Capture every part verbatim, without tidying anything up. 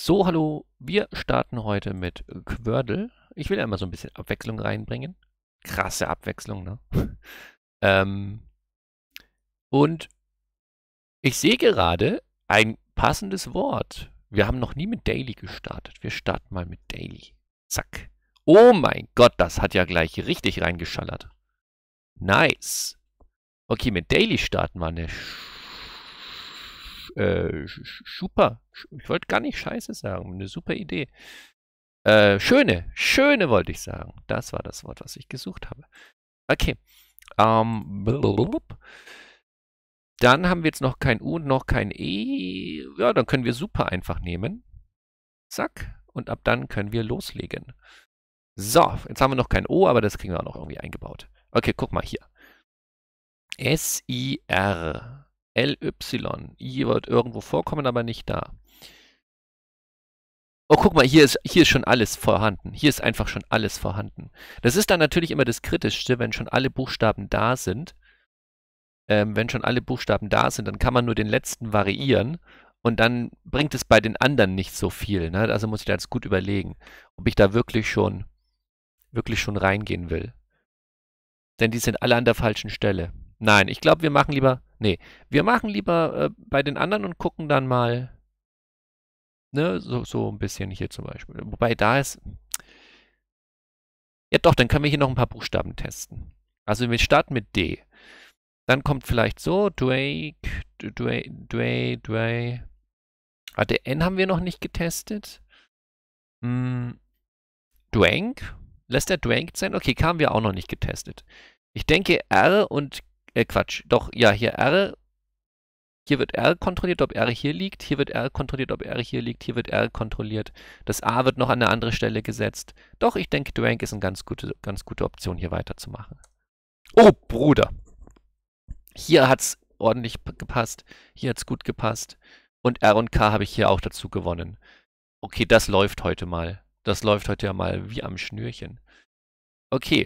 So, hallo, wir starten heute mit Quördel. Ich will ja immer so ein bisschen Abwechslung reinbringen. Krasse Abwechslung, ne? ähm, und ich sehe gerade ein passendes Wort. Wir haben noch nie mit Daily gestartet. Wir starten mal mit Daily. Zack. Oh mein Gott, das hat ja gleich richtig reingeschallert. Nice. Okay, mit Daily starten wir eine äh, super. Ich wollte gar nicht Scheiße sagen. Eine super Idee. Äh, schöne, schöne wollte ich sagen. Das war das Wort, was ich gesucht habe. Okay. Ähm, blub. Dann haben wir jetzt noch kein U und noch kein E. Ja, dann können wir super einfach nehmen. Zack. Und ab dann können wir loslegen. So, jetzt haben wir noch kein O, aber das kriegen wir auch noch irgendwie eingebaut. Okay, guck mal hier. S I R L Y. I wird irgendwo vorkommen, aber nicht da. Oh, guck mal, hier ist, hier ist schon alles vorhanden. Hier ist einfach schon alles vorhanden. Das ist dann natürlich immer das Kritischste, wenn schon alle Buchstaben da sind. Ähm, wenn schon alle Buchstaben da sind, dann kann man nur den letzten variieren und dann bringt es bei den anderen nicht so viel. Ne? Also muss ich da jetzt gut überlegen, ob ich da wirklich schon, wirklich schon reingehen will. Denn die sind alle an der falschen Stelle. Nein, ich glaube, wir machen lieber, nee, wir machen lieber äh, bei den anderen und gucken dann mal, ne, so, so ein bisschen hier zum Beispiel. Wobei da ist, ja doch, dann können wir hier noch ein paar Buchstaben testen. Also wir starten mit D. Dann kommt vielleicht so, Drake, Drake, Drake, Drake. Ah, der N haben wir noch nicht getestet. Hm, Dwank? Lässt der Dwank sein? Okay, K haben wir auch noch nicht getestet. Ich denke R und, äh Quatsch, doch, ja, hier R. Hier wird R kontrolliert, ob R hier liegt. Hier wird R kontrolliert, ob R hier liegt. Hier wird R kontrolliert. Das A wird noch an eine andere Stelle gesetzt. Doch, ich denke, Dwank ist eine ganz gute, ganz gute Option, hier weiterzumachen. Oh, Bruder. Hier hat es ordentlich gepasst. Hier hat es gut gepasst. Und R und K habe ich hier auch dazu gewonnen. Okay, das läuft heute mal. Das läuft heute ja mal wie am Schnürchen. Okay.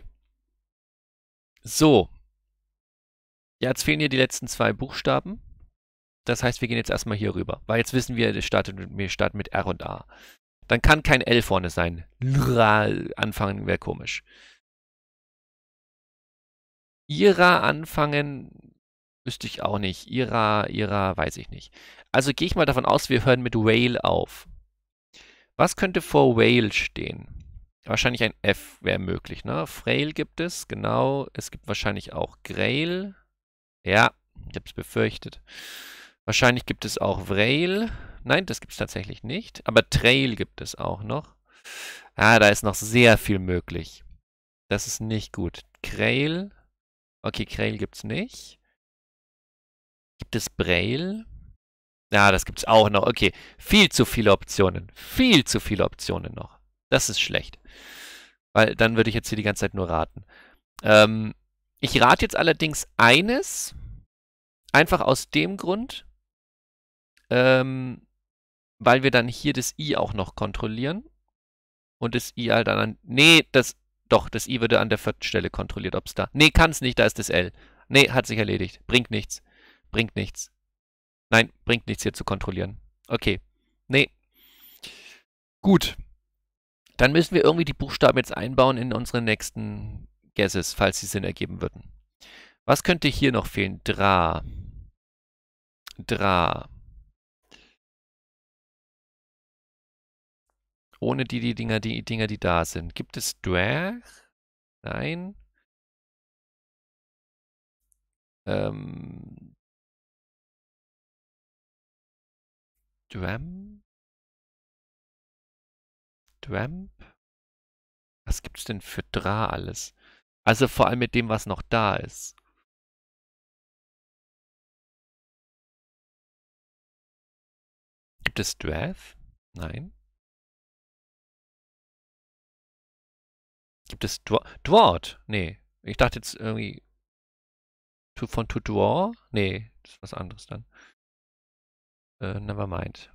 So. Ja, jetzt fehlen hier die letzten zwei Buchstaben. Das heißt, wir gehen jetzt erstmal hier rüber. Weil jetzt wissen wir, wir starten, wir starten mit R und A. Dann kann kein L vorne sein. Lra anfangen wäre komisch. Ira anfangen wüsste ich auch nicht. Ira, Ira, weiß ich nicht. Also gehe ich mal davon aus, wir hören mit Whale auf. Was könnte vor Whale stehen? Wahrscheinlich ein F wäre möglich, ne? Frail gibt es, genau. Es gibt wahrscheinlich auch Grail. Ja, ich habe es befürchtet. Wahrscheinlich gibt es auch Vrail. Nein, das gibt es tatsächlich nicht. Aber Trail gibt es auch noch. Ah, da ist noch sehr viel möglich. Das ist nicht gut. Krail. Okay, Krail gibt es nicht. Gibt es Braille? Ja, das gibt es auch noch. Okay, viel zu viele Optionen. Viel zu viele Optionen noch. Das ist schlecht. Weil dann würde ich jetzt hier die ganze Zeit nur raten. Ähm, ich rate jetzt allerdings eines. Einfach aus dem Grund, ähm, weil wir dann hier das I auch noch kontrollieren. Und das I halt dann an. Nee, das. Doch, das I würde an der vierten Stelle kontrolliert, ob es da. Nee, kann es nicht, da ist das L. Nee, hat sich erledigt. Bringt nichts. Bringt nichts. Nein, bringt nichts hier zu kontrollieren. Okay. Nee. Gut. Dann müssen wir irgendwie die Buchstaben jetzt einbauen in unsere nächsten Guesses, falls sie Sinn ergeben würden. Was könnte hier noch fehlen? Dra. Dra. Ohne die, die Dinger, die Dinger, die da sind. Gibt es Dwar? Nein. Ähm. Dram? Dramp? Was gibt's denn für Dra alles? Also vor allem mit dem, was noch da ist. Gibt es Dwath? Nein. Gibt es Dwa Dwart? Nee. Ich dachte jetzt irgendwie to, von To Dwar? Nee, das ist was anderes dann. Äh, never mind.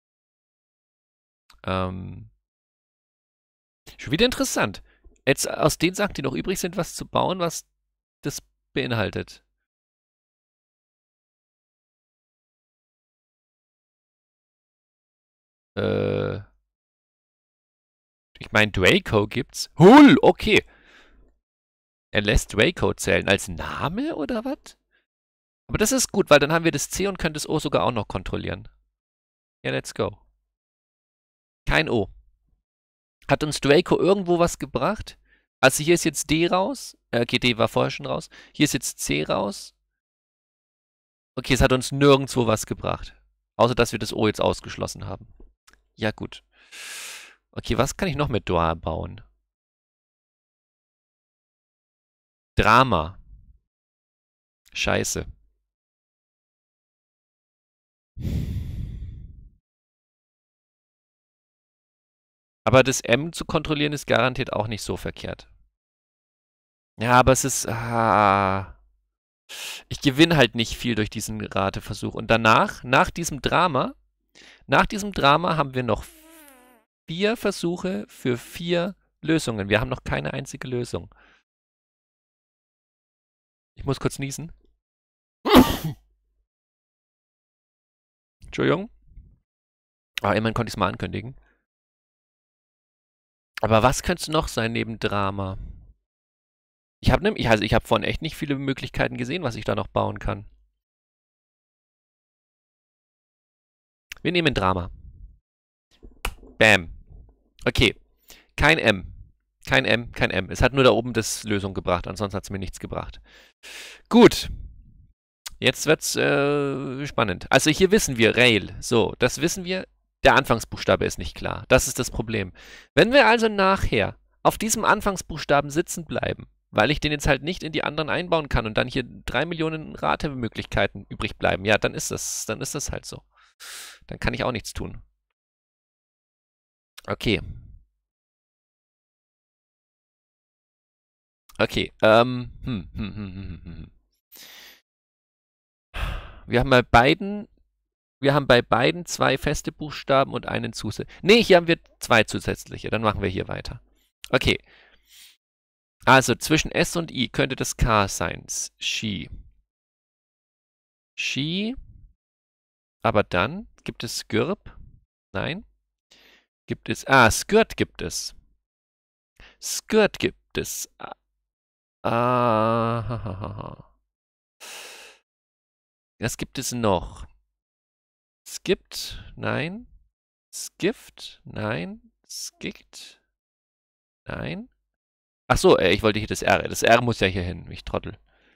Ähm, schon wieder interessant. Jetzt aus den Sachen, die noch übrig sind, was zu bauen, was das beinhaltet. Äh, Ich meine, Draco gibt's. Hull, okay. Er lässt Draco zählen. Als Name oder was? Aber das ist gut, weil dann haben wir das C und können das O sogar auch noch kontrollieren. Ja, let's go. Kein O. Hat uns Draco irgendwo was gebracht? Also hier ist jetzt D raus. Äh, okay, D war vorher schon raus. Hier ist jetzt C raus. Okay, es hat uns nirgendwo was gebracht. Außer, dass wir das O jetzt ausgeschlossen haben. Ja, gut. Okay, was kann ich noch mit Doa bauen? Drama. Scheiße. Aber das M zu kontrollieren ist garantiert auch nicht so verkehrt. Ja, aber es ist... Ah, ich gewinne halt nicht viel durch diesen Rateversuch. Und danach, nach diesem Drama, nach diesem Drama haben wir noch vier Versuche für vier Lösungen. Wir haben noch keine einzige Lösung. Ich muss kurz niesen. Entschuldigung. Aber immerhin konnte ich es mal ankündigen. Aber was könnte es noch sein neben Drama? Ich habe nämlich, also ich habe vorhin echt nicht viele Möglichkeiten gesehen, was ich da noch bauen kann. Wir nehmen Drama. Bam. Okay. Kein M. Kein M, kein M. Es hat nur da oben das Lösung gebracht, ansonsten hat es mir nichts gebracht. Gut. Jetzt wird's äh, spannend. Also hier wissen wir, Rail. So, das wissen wir. Der Anfangsbuchstabe ist nicht klar. Das ist das Problem. Wenn wir also nachher auf diesem Anfangsbuchstaben sitzen bleiben, weil ich den jetzt halt nicht in die anderen einbauen kann und dann hier drei Millionen Ratemöglichkeiten übrig bleiben, ja, dann ist das, dann ist das halt so. Dann kann ich auch nichts tun. Okay. Okay, ähm, hm, hm, hm, hm, hm, hm. Wir haben bei beiden, wir haben bei beiden zwei feste Buchstaben und einen zusätzlichen. Nee, hier haben wir zwei zusätzliche. Dann machen wir hier weiter. Okay. Also zwischen S und I könnte das K sein. Ski. Ski. Aber dann gibt es Skirp. Nein. Gibt es. Ah, Skirt gibt es. Skirt gibt es. Ah. ah Was gibt es noch? Skippt? Nein. Skift? Nein. Skickt? Nein. Ach so, äh, ich wollte hier das R. Das R muss ja hier hin, ich Trottel.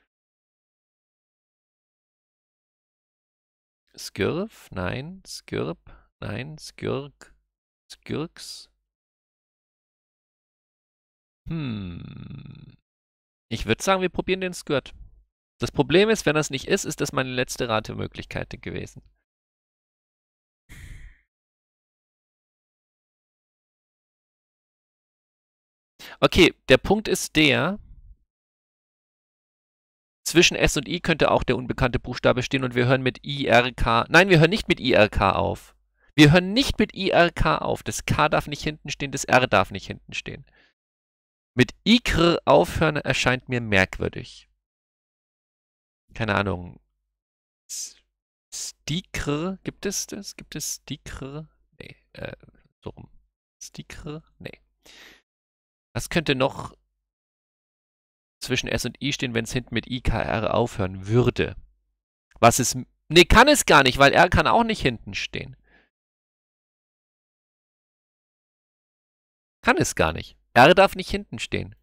Skirf? Nein. Skirp? Nein. Skirk? Skirks? Hm. Ich würde sagen, wir probieren den Skirt. Das Problem ist, wenn das nicht ist, ist das meine letzte Ratemöglichkeit gewesen. Okay, der Punkt ist der, zwischen S und I könnte auch der unbekannte Buchstabe stehen und wir hören mit I R K. Nein, wir hören nicht mit I R K auf. Wir hören nicht mit I R K auf. Das K darf nicht hinten stehen, das R darf nicht hinten stehen. Mit Ikr aufhören erscheint mir merkwürdig. Keine Ahnung. Stikr, gibt es das? Gibt es Stikr? Nee, äh, so rum. Stikr? Nee. Was könnte noch zwischen S und I stehen, wenn es hinten mit I K R aufhören würde? Was ist... Nee, kann es gar nicht, weil R kann auch nicht hinten stehen. Kann es gar nicht. R darf nicht hinten stehen.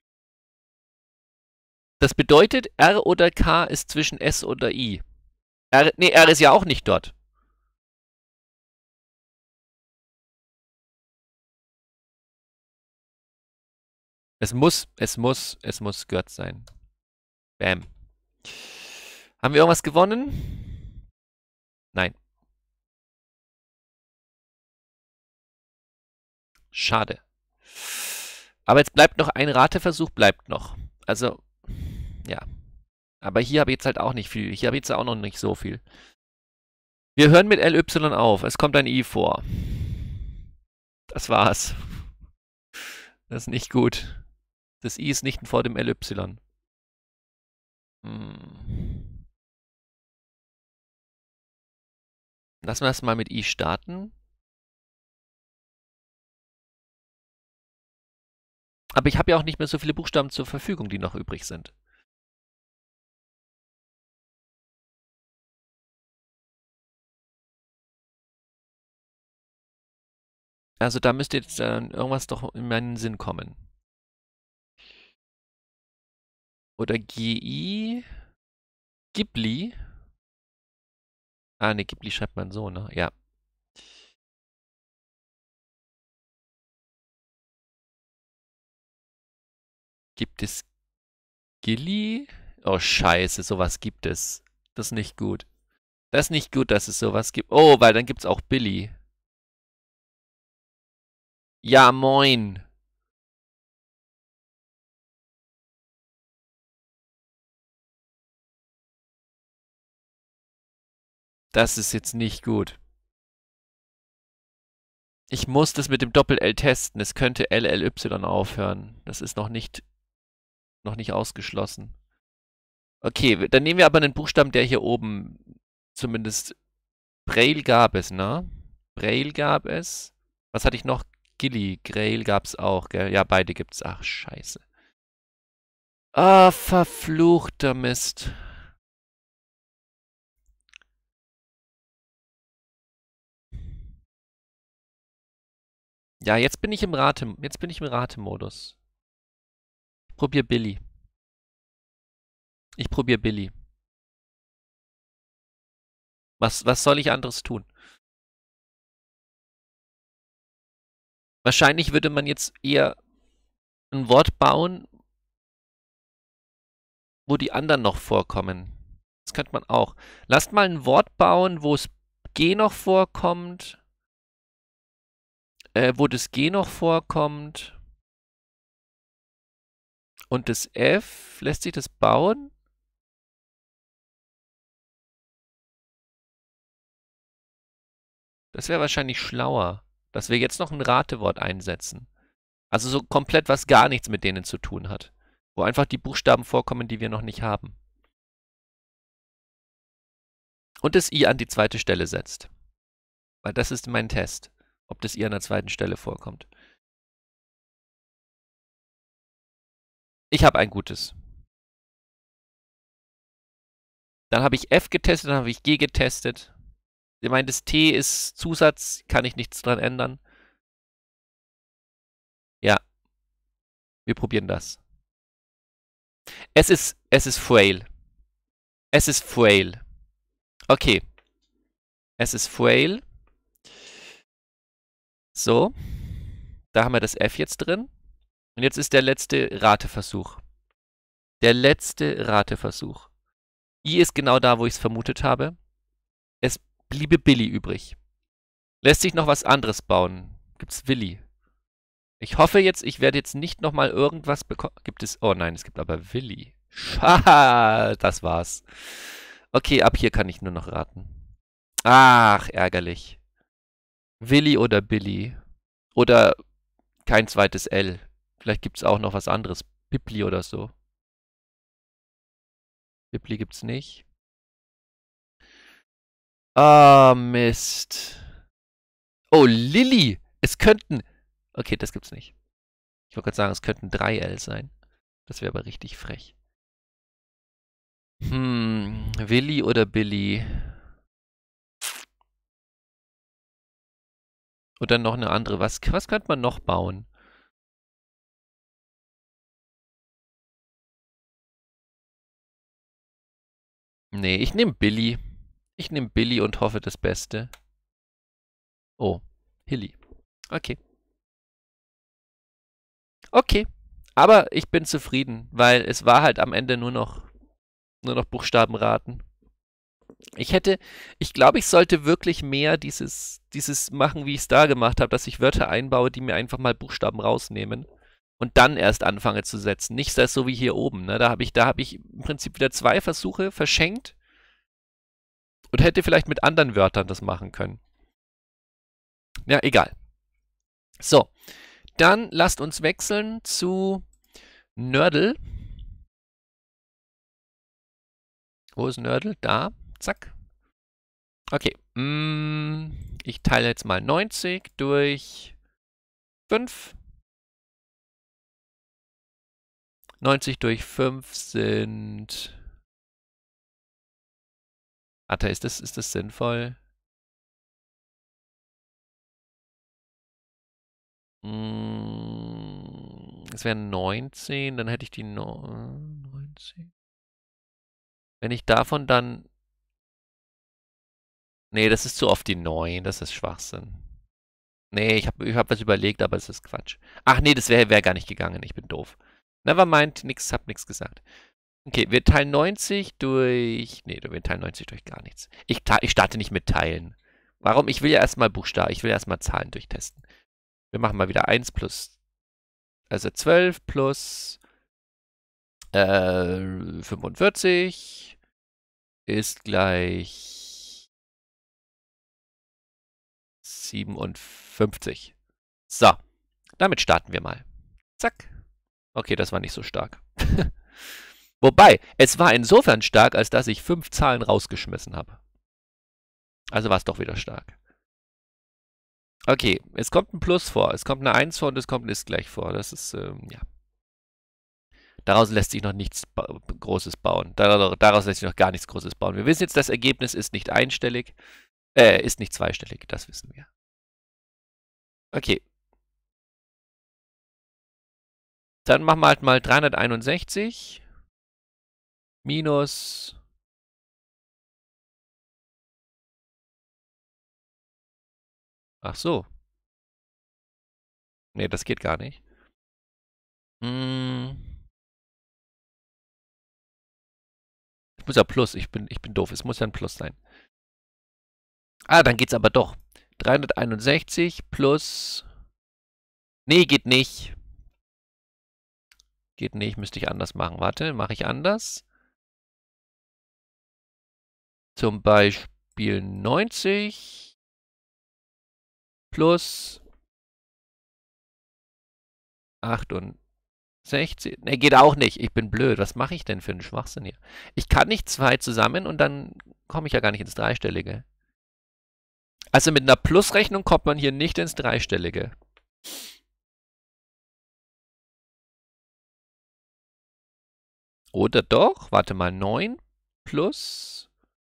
Das bedeutet, R oder K ist zwischen S oder I. R, nee, R ist ja auch nicht dort. Es muss, es muss, es muss Gott sein. Bam. Haben wir irgendwas gewonnen? Nein. Schade. Aber jetzt bleibt noch ein Rateversuch, bleibt noch. Also, ja. Aber hier habe ich jetzt halt auch nicht viel. Hier habe ich jetzt auch noch nicht so viel. Wir hören mit L Y auf. Es kommt ein I vor. Das war's. Das ist nicht gut. Das I ist nicht vor dem L Y. Hm. Lassen wir es mal mit I starten. Aber ich habe ja auch nicht mehr so viele Buchstaben zur Verfügung, die noch übrig sind. Also da müsste jetzt dann irgendwas doch in meinen Sinn kommen. Oder G I? Ghibli? Ah, ne, Ghibli schreibt man so, ne? Ja. Gibt es Gilli? Oh, scheiße, sowas gibt es. Das ist nicht gut. Das ist nicht gut, dass es sowas gibt. Oh, weil dann gibt's auch Billy. Ja, moin. Das ist jetzt nicht gut. Ich muss das mit dem Doppel-L testen. Es könnte L L Y aufhören. Das ist noch nicht, noch nicht ausgeschlossen. Okay, dann nehmen wir aber einen Buchstaben, der hier oben zumindest Braille gab es, ne? Braille gab es. Was hatte ich noch? Gilli, Grail gab's auch, gell? Ja, beide gibt's. Ach, scheiße. Ah, verfluchter Mist. Ja, jetzt bin ich im Rate, jetzt bin ich im Ratemodus. Ich probier Billy. Ich probier Billy. Was, was soll ich anderes tun? Wahrscheinlich würde man jetzt eher ein Wort bauen, wo die anderen noch vorkommen. Das könnte man auch. Lasst mal ein Wort bauen, wo es G noch vorkommt. Äh, wo das G noch vorkommt. Und das F, lässt sich das bauen? Das wäre wahrscheinlich schlauer, dass wir jetzt noch ein Ratewort einsetzen. Also so komplett, was gar nichts mit denen zu tun hat. Wo einfach die Buchstaben vorkommen, die wir noch nicht haben. Und das I an die zweite Stelle setzt. Weil das ist mein Test, ob das I an der zweiten Stelle vorkommt. Ich habe ein gutes. Dann habe ich F getestet, dann habe ich G getestet. Ich meine, das T ist Zusatz, kann ich nichts dran ändern. Ja, wir probieren das. Es ist, es ist frail. Es ist frail. Okay. Es ist frail. So. Da haben wir das F jetzt drin. Und jetzt ist der letzte Rateversuch. Der letzte Rateversuch. I ist genau da, wo ich es vermutet habe. Es bliebe Billy übrig. Lässt sich noch was anderes bauen? Gibt's Willi? Ich hoffe jetzt, ich werde jetzt nicht nochmal irgendwas bekommen. Gibt es. Oh nein, es gibt aber Willi. Haha, das war's. Okay, ab hier kann ich nur noch raten. Ach, ärgerlich. Willi oder Billy. Oder kein zweites L. Vielleicht gibt es auch noch was anderes. Bibli oder so. Bibli gibt's nicht. Ah, Mist. Oh, Lilly. Es könnten. Okay, das gibt's nicht. Ich wollte gerade sagen, es könnten drei L sein. Das wäre aber richtig frech. Hm, Willi oder Billy? Oder noch eine andere. Was, was könnte man noch bauen? Nee, ich nehme Billy. Ich nehme Billy und hoffe das Beste. Oh, Hilly. Okay. Okay. Aber ich bin zufrieden, weil es war halt am Ende nur noch, nur noch Buchstabenraten. Ich hätte, ich glaube, ich sollte wirklich mehr dieses, dieses machen, wie ich es da gemacht habe, dass ich Wörter einbaue, die mir einfach mal Buchstaben rausnehmen und dann erst anfange zu setzen. Nicht das so wie hier oben. Ne? Da habe ich, da habe ich im Prinzip wieder zwei Versuche verschenkt und hätte vielleicht mit anderen Wörtern das machen können. Ja, egal. So, dann lasst uns wechseln zu Nördel. Wo ist Nördel? Da. Zack. Okay. Mm, ich teile jetzt mal neunzig durch fünf. neunzig durch fünf sind... Warte, ist das, ist das sinnvoll? Es wären neunzehn, dann hätte ich die no neunzehn. Wenn ich davon dann... Nee, das ist zu oft die neun, das ist Schwachsinn. Nee, ich habe ich hab was überlegt, aber es ist Quatsch. Ach nee, das wäre wär gar nicht gegangen, ich bin doof. Nevermind, nix, hab nix gesagt. Okay, wir teilen neunzig durch... Nee, wir teilen neunzig durch gar nichts. Ich, ich starte nicht mit Teilen. Warum? Ich will ja erstmal Buchstaben, ich will erstmal Zahlen durchtesten. Wir machen mal wieder eins plus... Also zwölf plus... Äh, fünfundvierzig ist gleich... siebenundfünfzig. So, damit starten wir mal. Zack. Okay, das war nicht so stark. Wobei, es war insofern stark, als dass ich fünf Zahlen rausgeschmissen habe. Also war es doch wieder stark. Okay, es kommt ein Plus vor, es kommt eine eins vor und es kommt ein Ist gleich vor. Das ist, ähm, ja. Daraus lässt sich noch nichts ba Großes bauen. Daraus lässt sich noch gar nichts Großes bauen. Wir wissen jetzt, das Ergebnis ist nicht einstellig. Äh, ist nicht zweistellig, das wissen wir. Okay. Dann machen wir halt mal dreihunderteinundsechzig minus... Ach so. Nee, das geht gar nicht. Hm. Es muss ja Plus, ich bin, ich bin doof, es muss ja ein Plus sein. Ah, dann geht's aber doch. dreihunderteinundsechzig plus... Nee, geht nicht. Geht nicht, müsste ich anders machen. Warte, mache ich anders. Zum Beispiel neunzig plus achtundsechzig. Ne, geht auch nicht. Ich bin blöd. Was mache ich denn für einen Schwachsinn hier? Ich kann nicht zwei zusammen und dann komme ich ja gar nicht ins Dreistellige. Also mit einer Plusrechnung kommt man hier nicht ins Dreistellige. Oder doch? Warte mal, neun plus...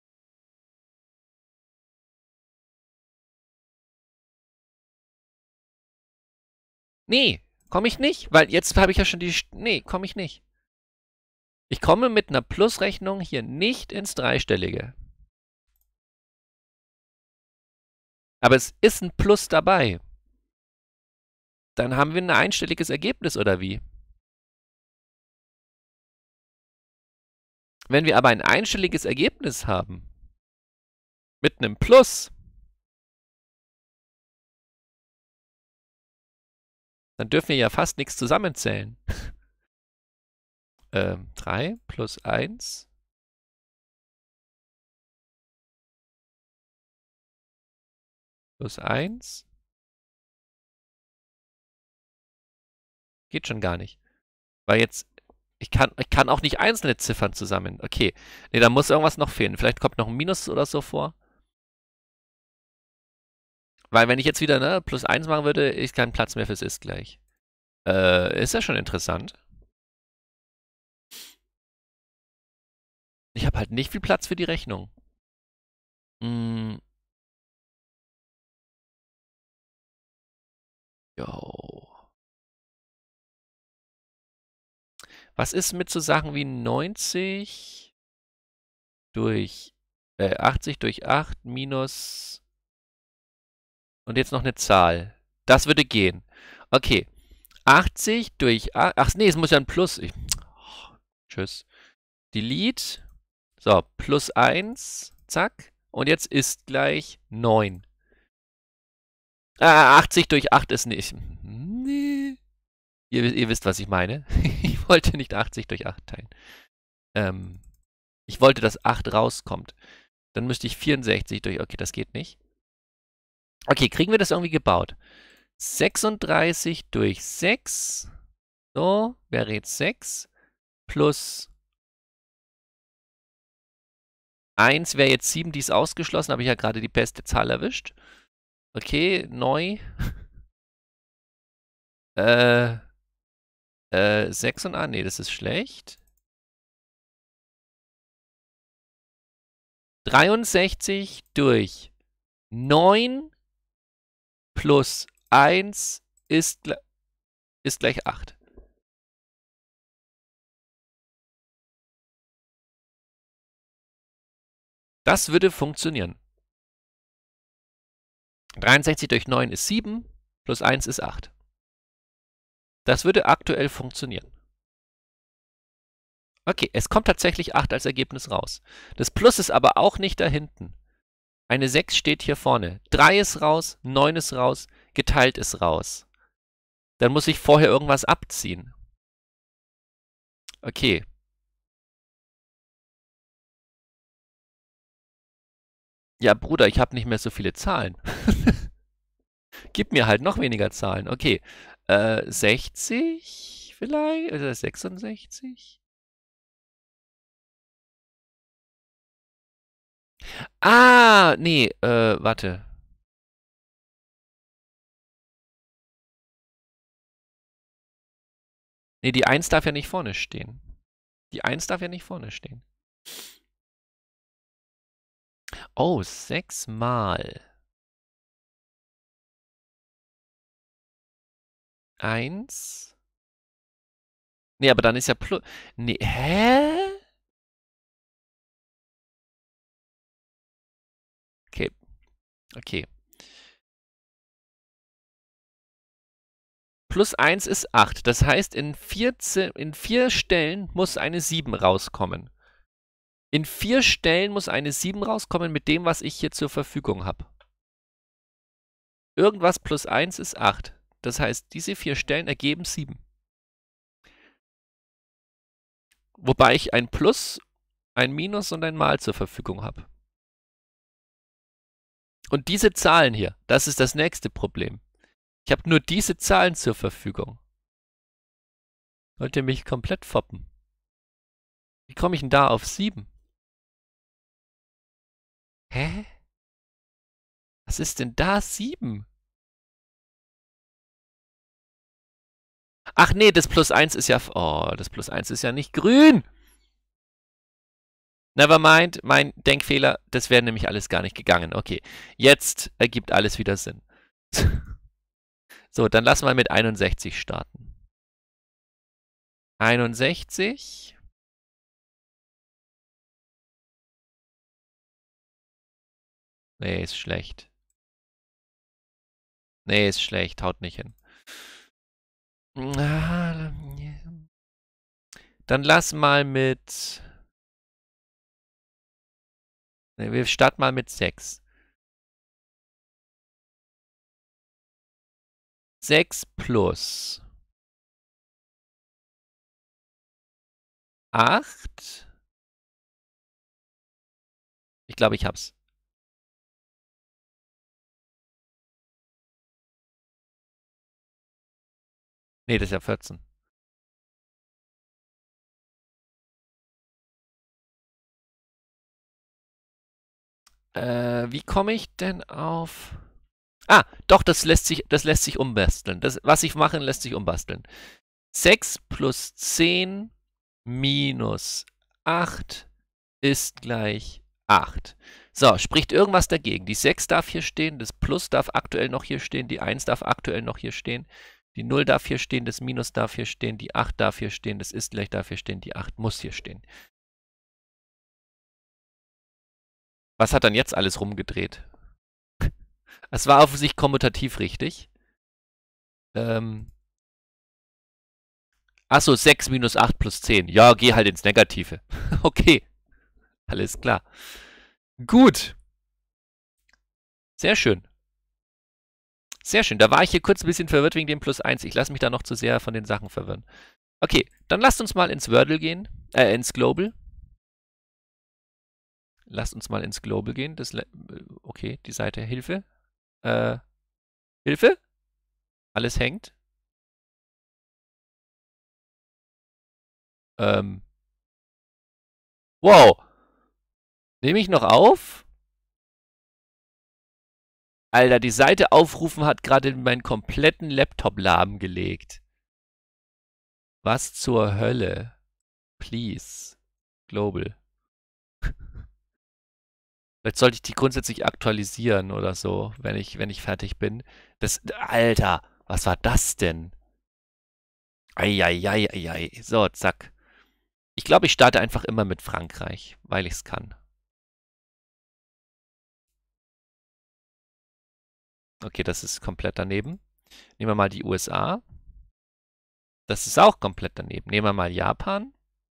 Nee, komme ich nicht, weil jetzt habe ich ja schon die... Nee, komme ich nicht. Ich komme mit einer Plusrechnung hier nicht ins Dreistellige. Aber es ist ein Plus dabei. Dann haben wir ein einstelliges Ergebnis, oder wie? Wenn wir aber ein einstelliges Ergebnis haben, mit einem Plus, dann dürfen wir ja fast nichts zusammenzählen. ähm, drei plus eins. Plus eins. Geht schon gar nicht. Weil jetzt, ich kann, ich kann auch nicht einzelne Ziffern zusammen. Okay, nee, da muss irgendwas noch fehlen. Vielleicht kommt noch ein Minus oder so vor. Weil wenn ich jetzt wieder ne, plus eins machen würde, ich keinen Platz mehr fürs Ist gleich. Äh, ist ja schon interessant. Ich habe halt nicht viel Platz für die Rechnung. Hm. Jo. Was ist mit so Sachen wie neunzig durch äh, achtzig durch acht minus und jetzt noch eine Zahl? Das würde gehen. Okay. achtzig durch acht. Ach nee, es muss ja ein Plus. Ich, oh, tschüss. Delete. So, plus eins. Zack. Und jetzt ist gleich neun. Ah, achtzig durch acht ist nicht. Nee. Ihr, ihr wisst, was ich meine. Ich wollte nicht achtzig durch acht teilen. Ähm, ich wollte, dass acht rauskommt. Dann müsste ich vierundsechzig durch... Okay, das geht nicht. Okay, kriegen wir das irgendwie gebaut? sechsunddreißig durch sechs. So, wäre jetzt sechs. Plus eins wäre jetzt sieben, die ist ausgeschlossen. Habe ich ja gerade die beste Zahl erwischt. Okay, neu. äh... Äh, sechs und A, nee, das ist schlecht. dreiundsechzig durch neun plus eins ist, ist gleich acht. Das würde funktionieren. dreiundsechzig durch neun ist sieben, plus eins ist acht. Das würde aktuell funktionieren. Okay, es kommt tatsächlich acht als Ergebnis raus. Das Plus ist aber auch nicht da hinten. Eine sechs steht hier vorne. drei ist raus, neun ist raus, geteilt ist raus. Dann muss ich vorher irgendwas abziehen. Okay. Ja, Bruder, ich habe nicht mehr so viele Zahlen. Gib mir halt noch weniger Zahlen. Okay. Äh, sechzig vielleicht? Oder sechsundsechzig? Ah, nee, äh, warte. Nee, die eins darf ja nicht vorne stehen. Die eins darf ja nicht vorne stehen. Oh, sechs mal. eins. Nee, aber dann ist ja plus. Nee, hä? Okay. Okay. Plus eins ist acht. Das heißt, in vier, in vier Stellen muss eine sieben rauskommen. In vier Stellen muss eine sieben rauskommen mit dem, was ich hier zur Verfügung habe. Irgendwas plus eins ist acht. Das heißt, diese vier Stellen ergeben sieben. Wobei ich ein Plus, ein Minus und ein Mal zur Verfügung habe. Und diese Zahlen hier, das ist das nächste Problem. Ich habe nur diese Zahlen zur Verfügung. Wollt ihr mich komplett foppen? Wie komme ich denn da auf sieben? Hä? Was ist denn da sieben? Ach nee, das Plus eins ist ja... Oh, das Plus eins ist ja nicht grün. Nevermind, mein Denkfehler, das wäre nämlich alles gar nicht gegangen. Okay, jetzt ergibt alles wieder Sinn. So, dann lass mal mit einundsechzig starten. einundsechzig. Nee, ist schlecht. Nee, ist schlecht, haut nicht hin. Dann lass mal mit... Nee, wir starten mal mit sechs. sechs plus acht. Ich glaube, ich hab's. Nee, das ist ja vierzehn. Äh, wie komme ich denn auf... Ah, doch, das lässt sich, das lässt sich umbasteln. Das, was ich mache, lässt sich umbasteln. sechs plus zehn minus acht ist gleich acht. So, spricht irgendwas dagegen? Die sechs darf hier stehen, das Plus darf aktuell noch hier stehen, die eins darf aktuell noch hier stehen, die null darf hier stehen, das Minus darf hier stehen, die acht darf hier stehen, das ist gleich darf hier stehen, die acht muss hier stehen. Was hat dann jetzt alles rumgedreht? Es war auf sich kommutativ richtig. Ähm, Achso, sechs minus acht plus zehn. Ja, geh halt ins Negative. Okay, alles klar. Gut. Sehr schön. Sehr schön. Da war ich hier kurz ein bisschen verwirrt wegen dem Plus eins. Ich lasse mich da noch zu sehr von den Sachen verwirren. Okay, dann lasst uns mal ins Wordle gehen. Äh, ins Global. Lasst uns mal ins Global gehen. Das, okay, die Seite Hilfe. Äh, Hilfe? Alles hängt. Ähm. Wow. Nehme ich noch auf? Alter, die Seite aufrufen hat gerade meinen kompletten Laptop lahmgelegt. Was zur Hölle? Please. Global. Vielleicht sollte ich die grundsätzlich aktualisieren oder so, wenn ich, wenn ich fertig bin. Das, Alter, was war das denn? Eieieiei. Ei, ei, ei. So, zack. Ich glaube, ich starte einfach immer mit Frankreich, weil ich es kann. Okay, das ist komplett daneben. Nehmen wir mal die U S A. Das ist auch komplett daneben. Nehmen wir mal Japan.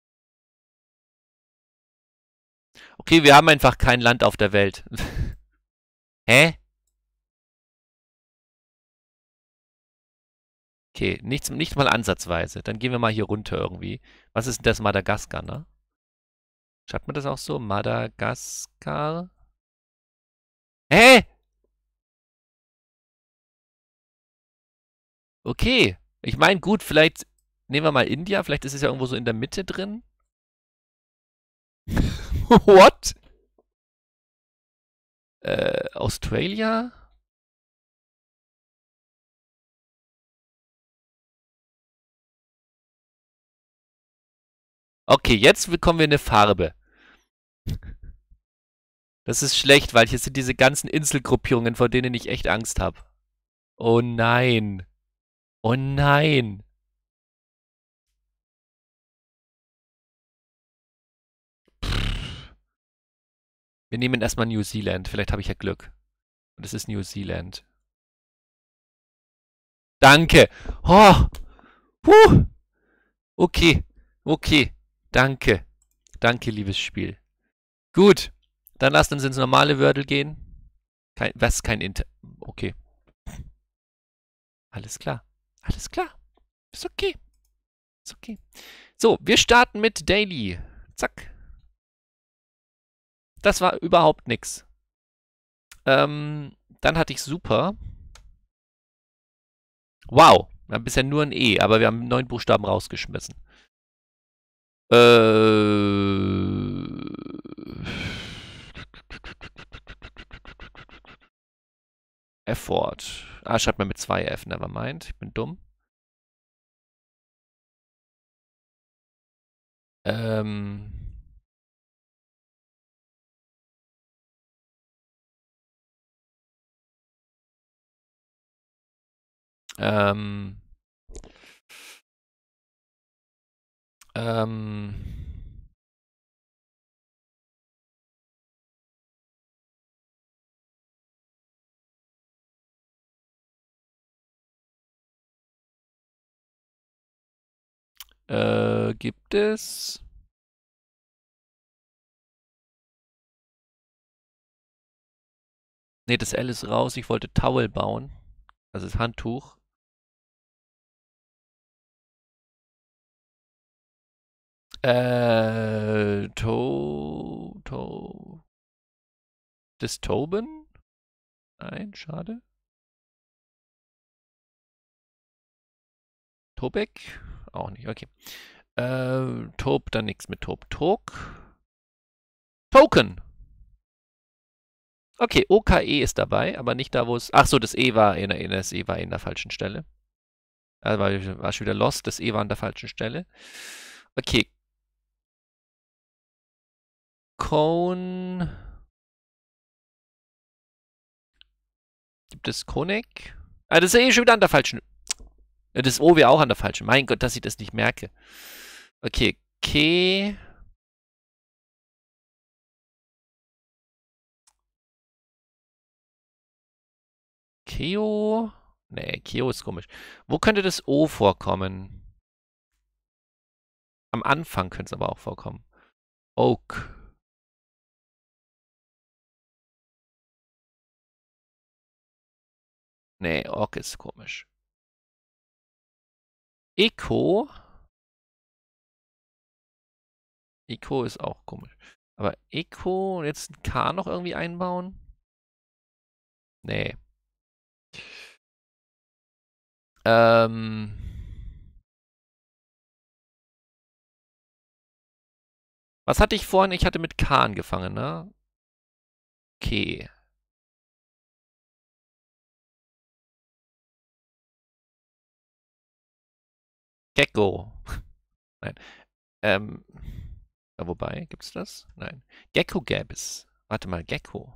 Okay, wir haben einfach kein Land auf der Welt. Hä? Okay, nichts, nicht mal ansatzweise. Dann gehen wir mal hier runter irgendwie. Was ist denn das? Madagaskar, ne? Schreibt man das auch so? Madagaskar? Hä? Okay. Ich meine, gut, vielleicht nehmen wir mal India. Vielleicht ist es ja irgendwo so in der Mitte drin. What? Äh, Australia? Okay, jetzt bekommen wir eine Farbe. Das ist schlecht, weil hier sind diese ganzen Inselgruppierungen, vor denen ich echt Angst habe. Oh nein. Oh nein. Pff. Wir nehmen erstmal New Zealand. Vielleicht habe ich ja Glück. Und es ist New Zealand. Danke. Oh. Huh. Okay. Okay. Danke. Danke, liebes Spiel. Gut. Dann lasst uns ins normale Wordle gehen. Kein, was? Kein Inter... Okay. Alles klar. Alles klar. Ist okay. Ist okay. So, wir starten mit Daily. Zack. Das war überhaupt nix. Ähm, dann hatte ich Super. Wow. Wir haben bisher nur ein E, aber wir haben neun Buchstaben rausgeschmissen. Äh... Effort. Ah, schreibt man mit zwei F, nevermind. Ich bin dumm. Ähm... Ähm... Ähm... Äh, gibt es... Ne, das L ist raus. Ich wollte Towel bauen. Das ist Handtuch. Äh, To... To... Das Toben? Nein, schade. Tobek? Auch nicht, okay. Äh, Tob, dann nichts mit Tob. Tok? Token! Okay, O K E ist dabei, aber nicht da, wo es... Ach so, das E war in, in, das E war in der falschen Stelle. Also war, war schon wieder lost, das E war an der falschen Stelle. Okay. Cone... Gibt es Konek? Ah, das ist eh schon wieder an der falschen... Das O wäre auch an der falschen. Mein Gott, dass ich das nicht merke. Okay, Ke... Keo? Nee, Keo ist komisch. Wo könnte das O vorkommen? Am Anfang könnte es aber auch vorkommen. Oak. Nee, Ork ist komisch. Eco. Eco ist auch komisch. Aber Eco, jetzt ein K noch irgendwie einbauen? Nee. Ähm. Was hatte ich vorhin? Ich hatte mit K angefangen, ne? Okay. Gecko. Nein. Ähm, ja, wobei, gibt's das? Nein. Gecko gäbe es. Warte mal, Gecko.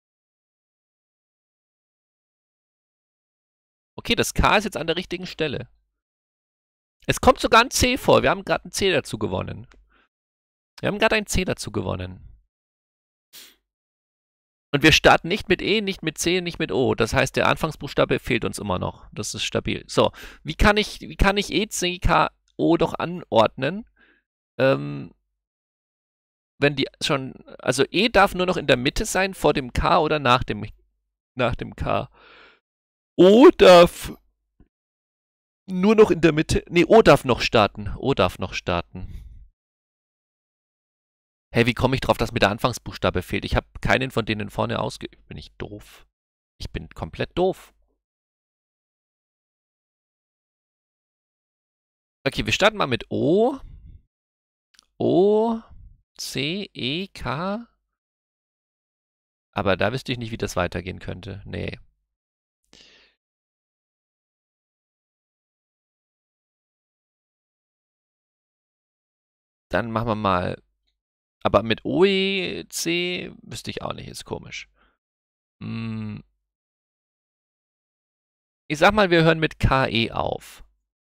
Okay, das K ist jetzt an der richtigen Stelle. Es kommt sogar ein C vor. Wir haben gerade ein C dazu gewonnen. Wir haben gerade ein C dazu gewonnen. Und wir starten nicht mit E, nicht mit C, nicht mit O. Das heißt, der Anfangsbuchstabe fehlt uns immer noch. Das ist stabil. So, wie kann ich, wie kann ich E, C, K, O doch anordnen? Ähm, wenn die schon, also E darf nur noch in der Mitte sein, vor dem K oder nach dem, nach dem K. O darf nur noch in der Mitte, nee, O darf noch starten. O darf noch starten. Hey, wie komme ich drauf, dass mir der Anfangsbuchstabe fehlt? Ich habe keinen von denen vorne ausge... Bin ich doof? Ich bin komplett doof. Okay, wir starten mal mit O. O, C, E, K. Aber da wüsste ich nicht, wie das weitergehen könnte. Nee. Dann machen wir mal... Aber mit O, E, C wüsste ich auch nicht. Ist komisch. Hm. Ich sag mal, wir hören mit K, E auf.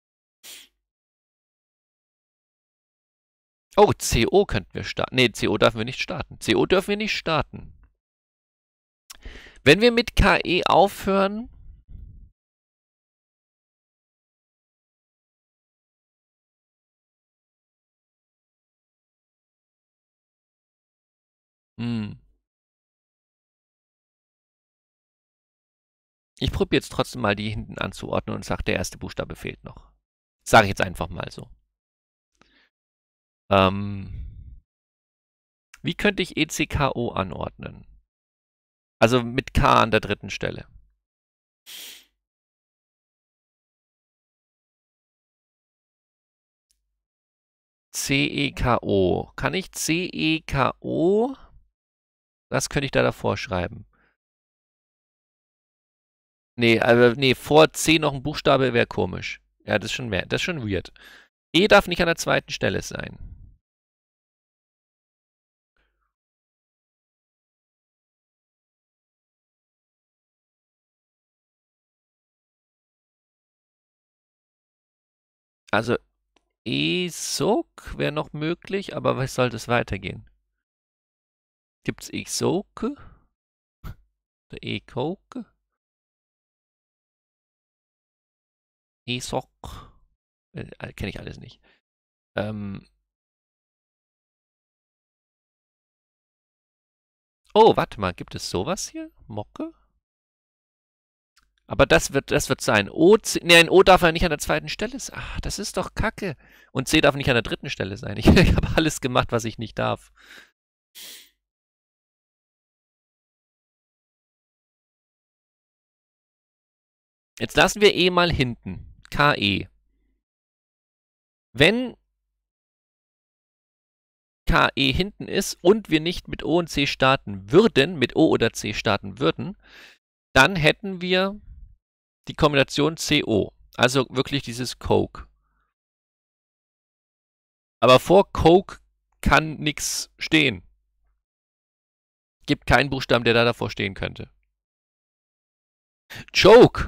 Oh, C O könnten wir starten. Nee, C O dürfen wir nicht starten. C O dürfen wir nicht starten. Wenn wir mit K E aufhören... Hm. Ich probiere jetzt trotzdem mal, die hinten anzuordnen und sage, der erste Buchstabe fehlt noch. Sage ich jetzt einfach mal so. Ähm, wie könnte ich E C K O anordnen? Also mit K an der dritten Stelle. C E K O. Kann ich C E K O? Was könnte ich da davor schreiben? Nee, also, nee, vor C noch ein Buchstabe wäre komisch. Ja, das ist schon, das ist schon weird. E darf nicht an der zweiten Stelle sein. Also E-Sok wäre noch möglich, aber was soll das weitergehen? Gibt's E-Sok? Oder E-Coke? E-Sok? Äh, Kenne ich alles nicht. Ähm. Oh, warte mal, gibt es sowas hier? Mocke? Aber das wird, das wird sein. O, C, nee, ein O darf ja nicht an der zweiten Stelle sein. Ach, das ist doch Kacke. Und C darf nicht an der dritten Stelle sein. Ich, ich habe alles gemacht, was ich nicht darf. Jetzt lassen wir E mal hinten. K E. Wenn K E hinten ist und wir nicht mit O und C starten würden, mit O oder C starten würden, dann hätten wir die Kombination C O. Also wirklich dieses Coke. Aber vor Coke kann nichts stehen. Gibt keinen Buchstaben, der da davor stehen könnte. Joke!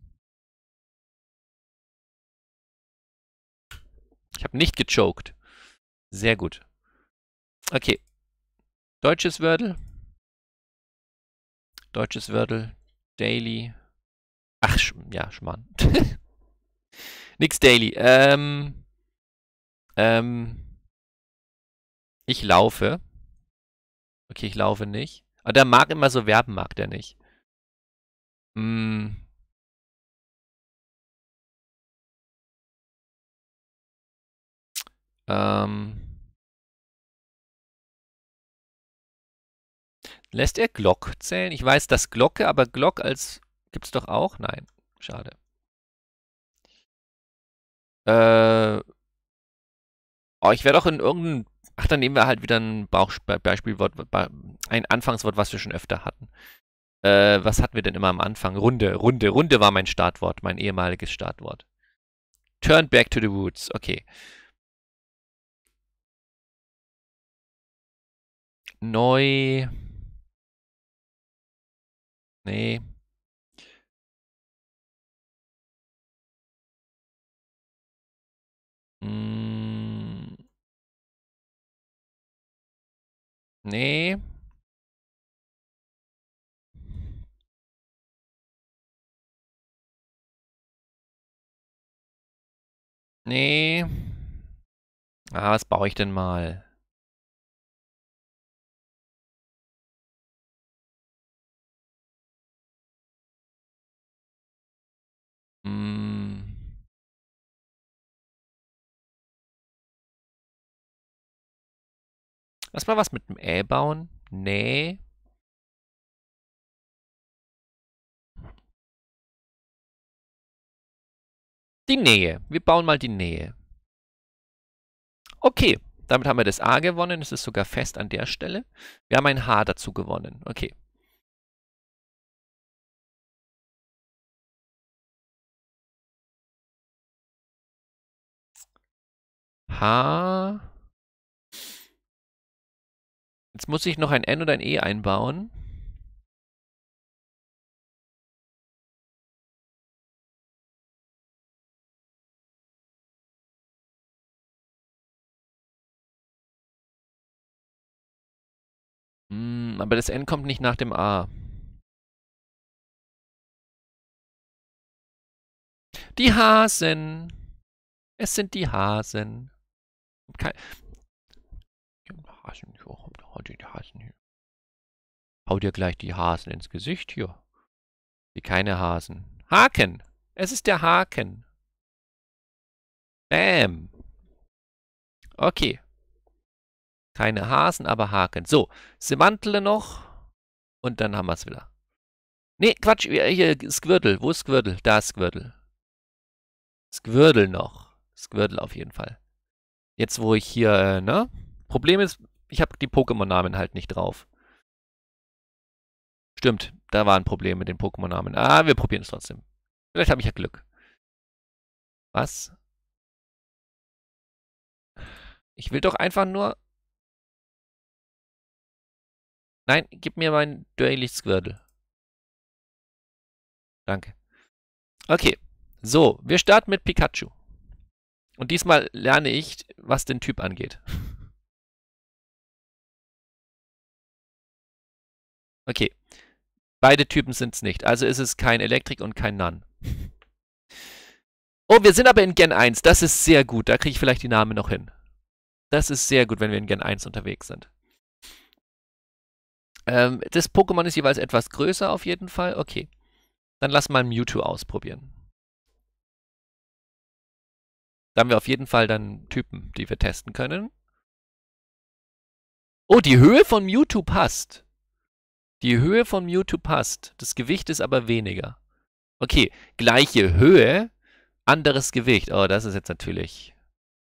Ich habe nicht gechoked. Sehr gut. Okay. Deutsches Wordle. Deutsches Wordle. Daily. Ach, sch ja, Schmarrn. Nix Daily. Ähm. Ähm. Ich laufe. Okay, ich laufe nicht. Aber der mag immer so Verben, mag der nicht. Hm. Ähm. Lässt er Glock zählen? Ich weiß, dass Glocke, aber Glock als... Gibt's doch auch? Nein. Schade. Äh... Oh, ich werde auch in irgendeinem... Ach, dann nehmen wir halt wieder ein Beispielwort, ein Anfangswort, was wir schon öfter hatten. Äh, was hatten wir denn immer am Anfang? Runde, Runde, Runde war mein Startwort, mein ehemaliges Startwort. Turn back to the roots, okay. Neu. Nee. Hm. Nee. Nee. Ah, was baue ich denn mal? Hm. Lass mal was mit dem Ä bauen. Nee. Die Nähe. Wir bauen mal die Nähe. Okay, damit haben wir das A gewonnen. Es ist sogar fest an der Stelle. Wir haben ein H dazu gewonnen. Okay. H. Jetzt muss ich noch ein N und ein E einbauen. Hm, aber das N kommt nicht nach dem A. Die Hasen. Es sind die Hasen. Kein Hasen. Hau dir die Hasen hier. Hau dir gleich die Hasen ins Gesicht hier. Wie keine Hasen. Haken. Es ist der Haken. Bäm. Okay. Keine Hasen, aber Haken. So, Semantle noch. Und dann haben wir es wieder. Nee, Quatsch. Hier, Squirtle. Wo ist Squirtle? Da ist Squirtle. Squirtle noch. Squirtle auf jeden Fall. Jetzt, wo ich hier, äh, ne? Problem ist, ich habe die Pokémon-Namen halt nicht drauf. Stimmt, da war ein Problem mit den Pokémon-Namen. Ah, wir probieren es trotzdem. Vielleicht habe ich ja Glück. Was? Ich will doch einfach nur... Nein, gib mir mein Daily Squirtle. Danke. Okay. So, wir starten mit Pikachu. Und diesmal lerne ich, was den Typ angeht. Okay. Beide Typen sind es nicht. Also ist es kein Elektrik und kein Nan. Oh, wir sind aber in Gen eins. Das ist sehr gut. Da kriege ich vielleicht die Namen noch hin. Das ist sehr gut, wenn wir in Gen eins unterwegs sind. Ähm, das Pokémon ist jeweils etwas größer auf jeden Fall. Okay. Dann lass mal Mewtwo ausprobieren. Da haben wir auf jeden Fall dann Typen, die wir testen können. Oh, die Höhe von Mewtwo passt. Die Höhe von Mewtwo passt. Das Gewicht ist aber weniger. Okay, gleiche Höhe, anderes Gewicht. Oh, das ist jetzt natürlich...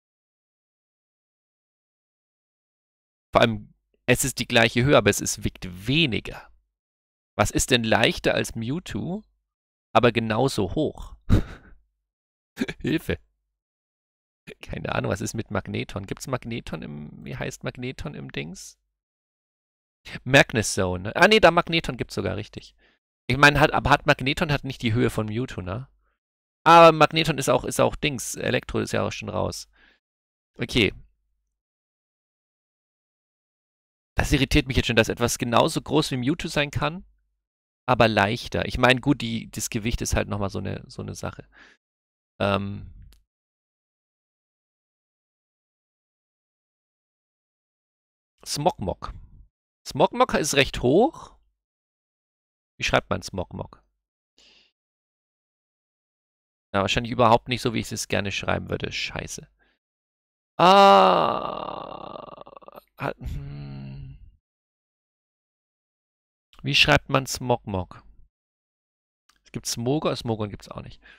Vor allem, es ist die gleiche Höhe, aber es ist, wiegt weniger. Was ist denn leichter als Mewtwo, aber genauso hoch? Hilfe. Keine Ahnung, was ist mit Magneton? Gibt es Magneton im... Wie heißt Magneton im Dings? Magnus Zone. Ah, nee, da Magneton gibt es sogar richtig. Ich meine, hat, aber hat Magneton hat nicht die Höhe von Mewtwo, ne? Aber Magneton ist auch, ist auch Dings. Elektro ist ja auch schon raus. Okay. Das irritiert mich jetzt schon, dass etwas genauso groß wie Mewtwo sein kann, aber leichter. Ich meine, gut, die, das Gewicht ist halt nochmal so eine, so eine Sache. Ähm. Smogmog. Smogmog ist recht hoch. Wie schreibt man Smogmog? Ja, wahrscheinlich überhaupt nicht so, wie ich es gerne schreiben würde. Scheiße. Ah. Hm. Wie schreibt man Smogmog? Es gibt Smogon, Smogon gibt es auch nicht.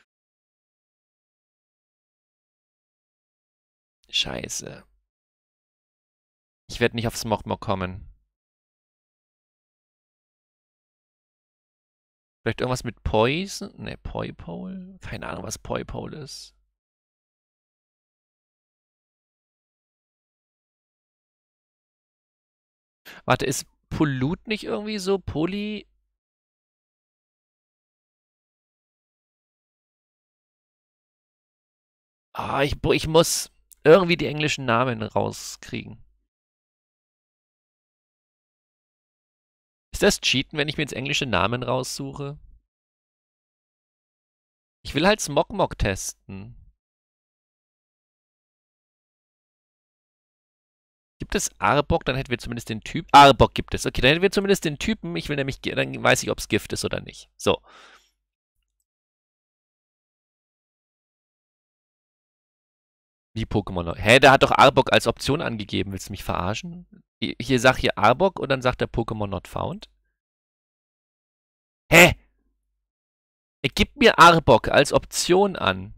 Scheiße. Ich werde nicht auf Smogmog kommen. Vielleicht irgendwas mit Poison? Ne, Poipole? Keine Ahnung, was Poipole ist. Warte, ist Pollute nicht irgendwie so Poly... Ah, ich, ich muss irgendwie die englischen Namen rauskriegen. Ist das Cheaten, wenn ich mir jetzt englische Namen raussuche? Ich will halt Smogmog testen. Gibt es Arbok? Dann hätten wir zumindest den Typ. Arbok gibt es. Okay, dann hätten wir zumindest den Typen. Ich will nämlich, dann weiß ich, ob es Gift ist oder nicht. So. Wie Pokémon. Hä, der hat doch Arbok als Option angegeben. Willst du mich verarschen? Hier sag hier Arbok und dann sagt der Pokémon not found. Hä? Er gibt mir Arbok als Option an.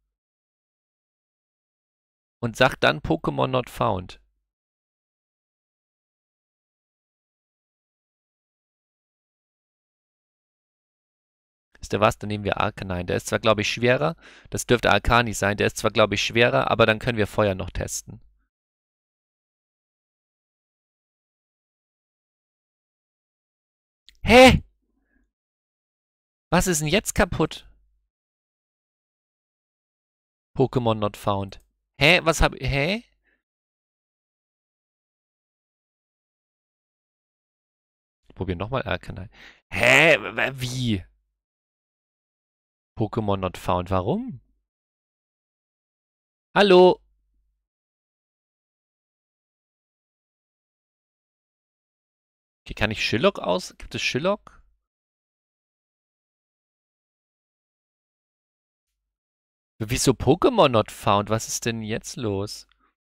Und sagt dann Pokémon not found. Ist der was? Dann nehmen wir Arcanine. Der ist zwar, glaube ich, schwerer. Das dürfte Arcani sein. Der ist zwar, glaube ich, schwerer, aber dann können wir Feuer noch testen. Hä? Was ist denn jetzt kaputt? Pokémon not found. Hä? Was hab ich... Hä? Ich probiere nochmal Arcanine. Hä? Wie? Pokémon not found. Warum? Hallo? Okay, kann ich Shillock aus... Gibt es Shillock? Wieso Pokémon not found? Was ist denn jetzt los?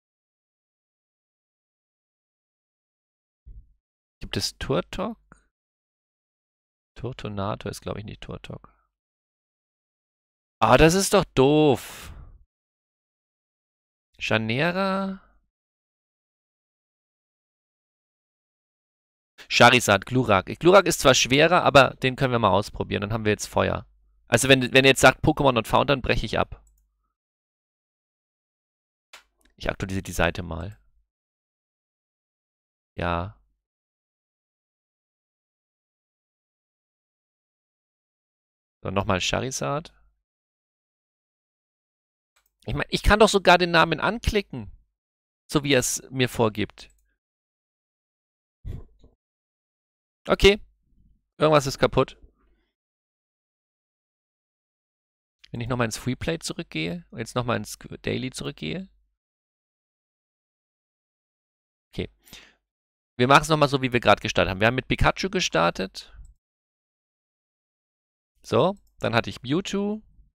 Gibt es Turtok? Turtonator ist, glaube ich, nicht Turtok. Ah, das ist doch doof. Chanera? Charizard, Glurak. Glurak ist zwar schwerer, aber den können wir mal ausprobieren. Dann haben wir jetzt Feuer. Also wenn, wenn ihr jetzt sagt Pokémon not found, dann breche ich ab. Ich aktualisiere die Seite mal. Ja. So, nochmal Charizard. Ich meine, ich kann doch sogar den Namen anklicken. So wie er es mir vorgibt. Okay. Irgendwas ist kaputt. Wenn ich nochmal ins Freeplay zurückgehe und jetzt nochmal ins Daily zurückgehe. Okay. Wir machen es nochmal so, wie wir gerade gestartet haben. Wir haben mit Pikachu gestartet. So, dann hatte ich Mewtwo.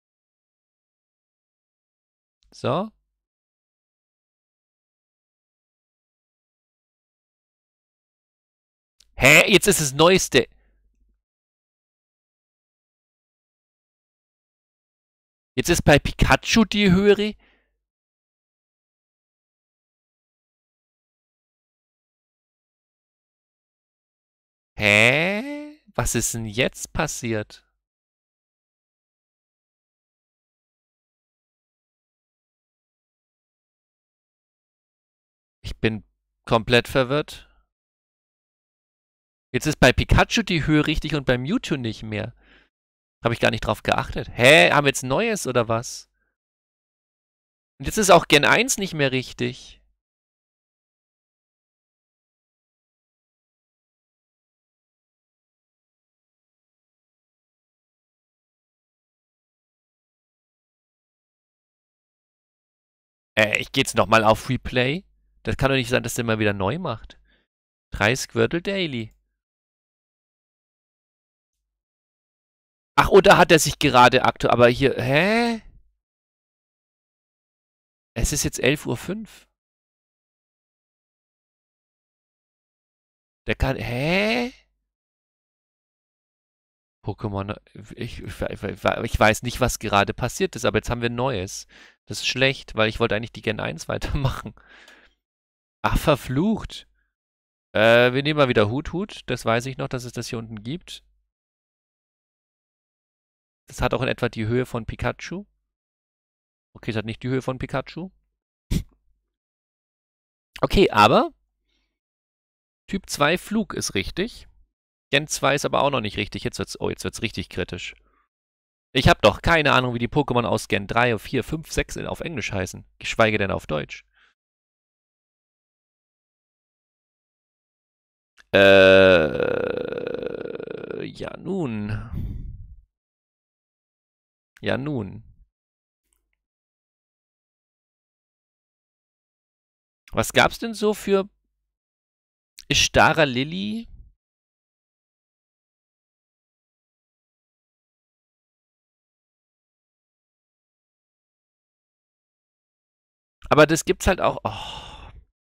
So. Hä? Jetzt ist das Neueste. Jetzt ist bei Pikachu die höhere. Hä? Was ist denn jetzt passiert? Ich bin komplett verwirrt. Jetzt ist bei Pikachu die Höhe richtig und bei Mewtwo nicht mehr. Habe ich gar nicht drauf geachtet. Hä? Haben wir jetzt Neues oder was? Und jetzt ist auch Gen eins nicht mehr richtig. Äh, ich gehe jetzt nochmal auf Replay. Das kann doch nicht sein, dass der mal wieder neu macht. Drei Squirtle Daily. Ach, oder hat er sich gerade aktuell... Aber hier... Hä? Es ist jetzt elf Uhr fünf. Der kann... Hä? Pokémon... Ich, ich, ich weiß nicht, was gerade passiert ist, aber jetzt haben wir Neues. Das ist schlecht, weil ich wollte eigentlich die Gen eins weitermachen. Ach, verflucht. Äh, wir nehmen mal wieder Hut Hut. Das weiß ich noch, dass es das hier unten gibt. Das hat auch in etwa die Höhe von Pikachu. Okay, es hat nicht die Höhe von Pikachu. Okay, aber Typ zwei Flug ist richtig. Gen zwei ist aber auch noch nicht richtig. Jetzt wird's, oh, jetzt wird's richtig kritisch. Ich habe doch keine Ahnung, wie die Pokémon aus Gen drei, vier, fünf, sechs auf Englisch heißen. Geschweige denn auf Deutsch. Äh, ja nun. Ja nun. Was gab's denn so für Istara Lilly? Aber das gibt's halt auch. Oh.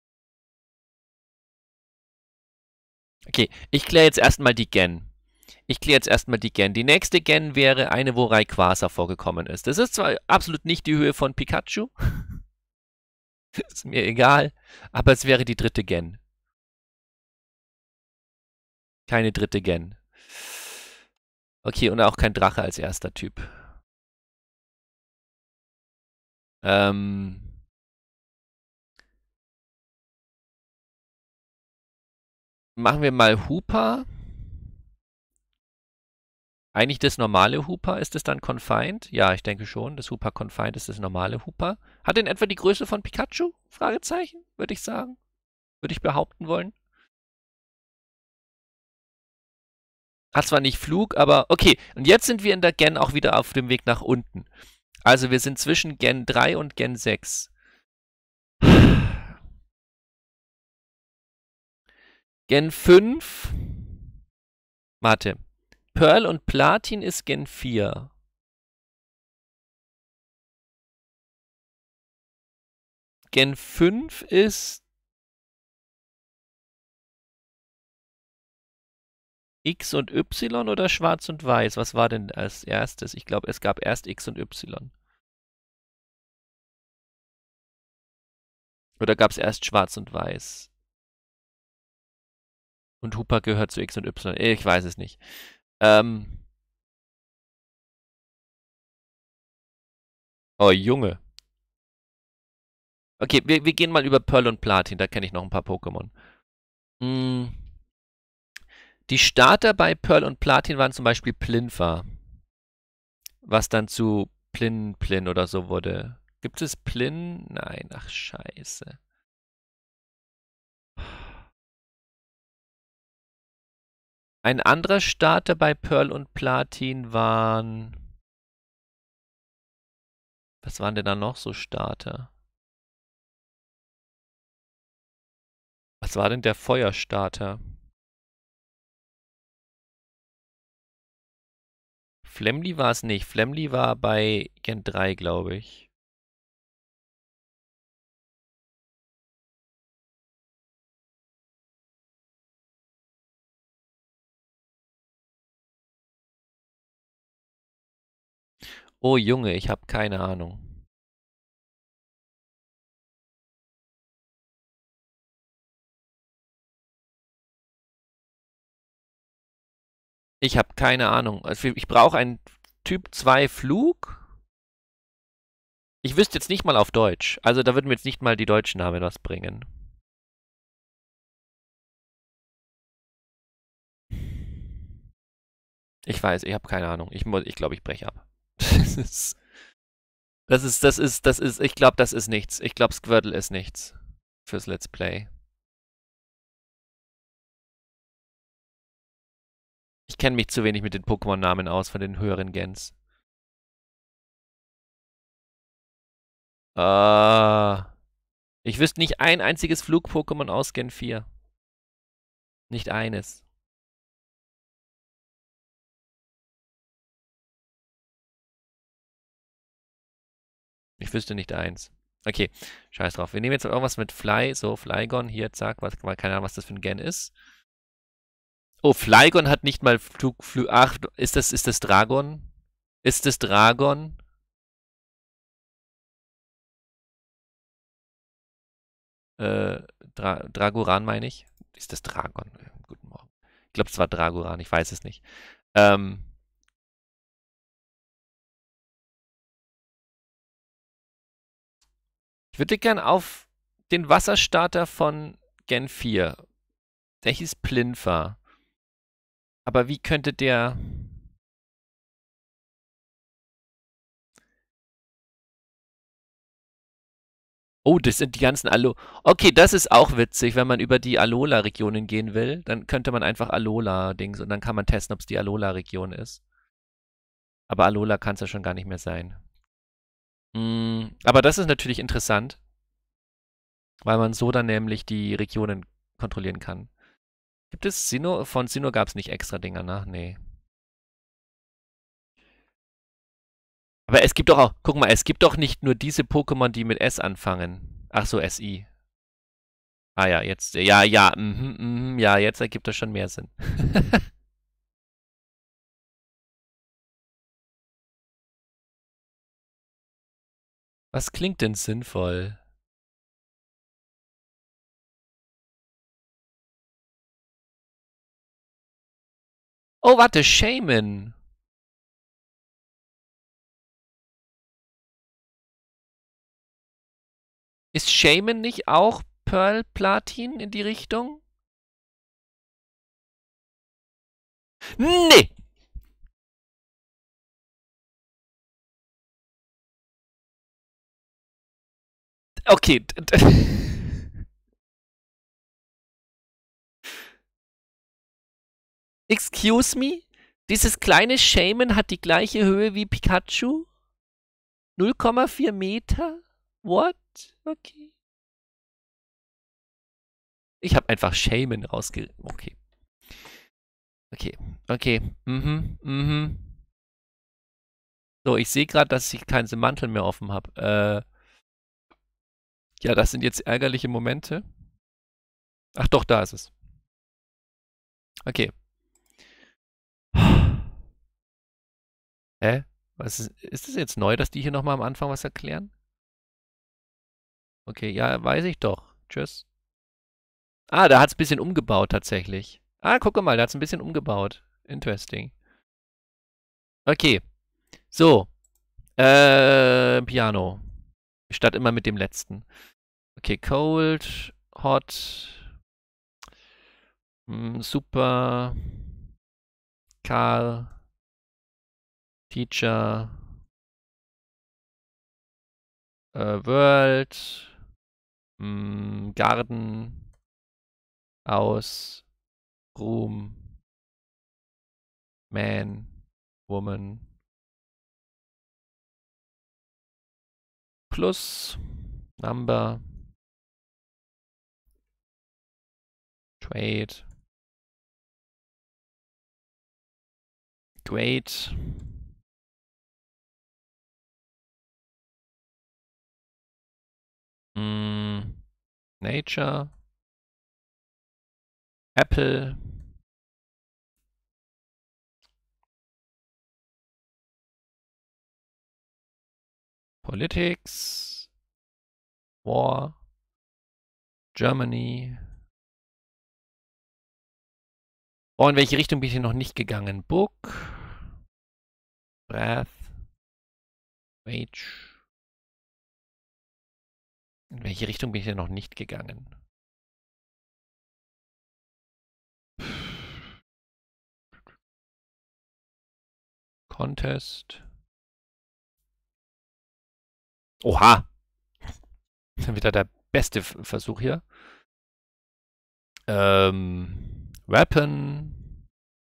Okay, ich kläre jetzt erstmal die Gen. Ich kläre jetzt erstmal die Gen. Die nächste Gen wäre eine, wo Rayquaza vorgekommen ist. Das ist zwar absolut nicht die Höhe von Pikachu. Ist mir egal. Aber es wäre die dritte Gen. Keine dritte Gen. Okay, und auch kein Drache als erster Typ. Ähm. Machen wir mal Hoopa. Eigentlich das normale Hoopa, ist es dann Confined? Ja, ich denke schon. Das Hoopa Confined ist das normale Hoopa. Hat in etwa die Größe von Pikachu? Fragezeichen, würde ich sagen. Würde ich behaupten wollen. Hat zwar nicht Flug, aber okay. Und jetzt sind wir in der Gen auch wieder auf dem Weg nach unten. Also wir sind zwischen Gen drei und Gen sechs. Gen fünf. Warte. Pearl und Platin ist Gen vier. Gen fünf ist X und Y oder Schwarz und Weiß? Was war denn als erstes? Ich glaube, es gab erst X und Y. Oder gab es erst Schwarz und Weiß? Und Hoopa gehört zu X und Y. Ich weiß es nicht. Ähm. Oh, Junge. Okay, wir, wir gehen mal über Pearl und Platin. Da kenne ich noch ein paar Pokémon. Hm. Die Starter bei Pearl und Platin waren zum Beispiel Plinfa. Was dann zu Plin Plin oder so wurde. Gibt es Plin? Nein, ach scheiße. Ein anderer Starter bei Pearl und Platin waren... Was waren denn da noch so Starter? Was war denn der Feuerstarter? Flemly war es nicht. Flemly war bei Gen drei, glaube ich. Oh Junge, ich habe keine Ahnung. Ich habe keine Ahnung. Also ich brauche einen Typ zwei Flug. Ich wüsste jetzt nicht mal auf Deutsch. Also da würden mir jetzt nicht mal die deutschen Namen was bringen. Ich weiß, ich habe keine Ahnung. Ich, ich glaube, ich breche ab. Das ist, das ist, das ist, das ist, ich glaube, das ist nichts. Ich glaube, Squirtle ist nichts fürs Let's Play. Ich kenne mich zu wenig mit den Pokémon-Namen aus von den höheren Gens. Äh, ich wüsste nicht ein einziges Flug-Pokémon aus Gen vier. Nicht eines. Ich wüsste nicht eins. Okay, scheiß drauf. Wir nehmen jetzt irgendwas mit Fly, so Flygon, hier, zack, was, keine Ahnung, was das für ein Gen ist. Oh, Flygon hat nicht mal Flug, Flug, ach, ist das, ist das Dragon? Ist das Dragon? Äh, Dra Dragoran meine ich. Ist das Dragon? Guten Morgen. Ich glaube, es war Dragoran, ich weiß es nicht. Ähm, ich würde gern auf den Wasserstarter von Gen vier. Der hieß Plinfer. Aber wie könnte der... Oh, das sind die ganzen Alo... Okay, das ist auch witzig, wenn man über die Alola-Regionen gehen will. Dann könnte man einfach Alola-Dings und dann kann man testen, ob es die Alola-Region ist. Aber Alola kann es ja schon gar nicht mehr sein. Mm, aber das ist natürlich interessant, weil man so dann nämlich die Regionen kontrollieren kann. Gibt es Sinnoh? Von Sinnoh gab es nicht extra Dinger, ne? Nee. Aber es gibt doch auch, guck mal, es gibt doch nicht nur diese Pokémon, die mit S anfangen. Ach so, S I. Ah ja, jetzt, ja, ja, mhm, mhm, ja, jetzt ergibt das schon mehr Sinn. Was klingt denn sinnvoll? Oh, warte, Shaman. Ist Shaman nicht auch Pearl Platin in die Richtung? Nee! Okay. Excuse me? Dieses kleine Shaman hat die gleiche Höhe wie Pikachu? null Komma vier Meter? What? Okay. Ich habe einfach Shaman rausge... Okay. Okay. Okay. Mhm. Mhm. So, ich sehe gerade, dass ich keinen Mantel mehr offen habe. Äh, ja, das sind jetzt ärgerliche Momente. Ach doch, da ist es. Okay. Hä? Was ist, ist das jetzt neu, dass die hier nochmal am Anfang was erklären? Okay, ja, weiß ich doch. Tschüss. Ah, da hat es ein bisschen umgebaut tatsächlich. Ah, guck mal, da hat es ein bisschen umgebaut. Interesting. Okay. So. Äh, Piano. Statt immer mit dem letzten. Okay, cold, hot, mm, super, Karl, Teacher, äh, World, mm, Garden, aus, Room, Man, Woman, plus, Number, Trade, Great, mm, Nature, Apple, Politics, War, Germany. Oh, in welche Richtung bin ich hier noch nicht gegangen? Book, Breath, Rage. In welche Richtung bin ich denn noch nicht gegangen? Contest. Oha! Dann wieder der beste Versuch hier. Ähm, Weapon.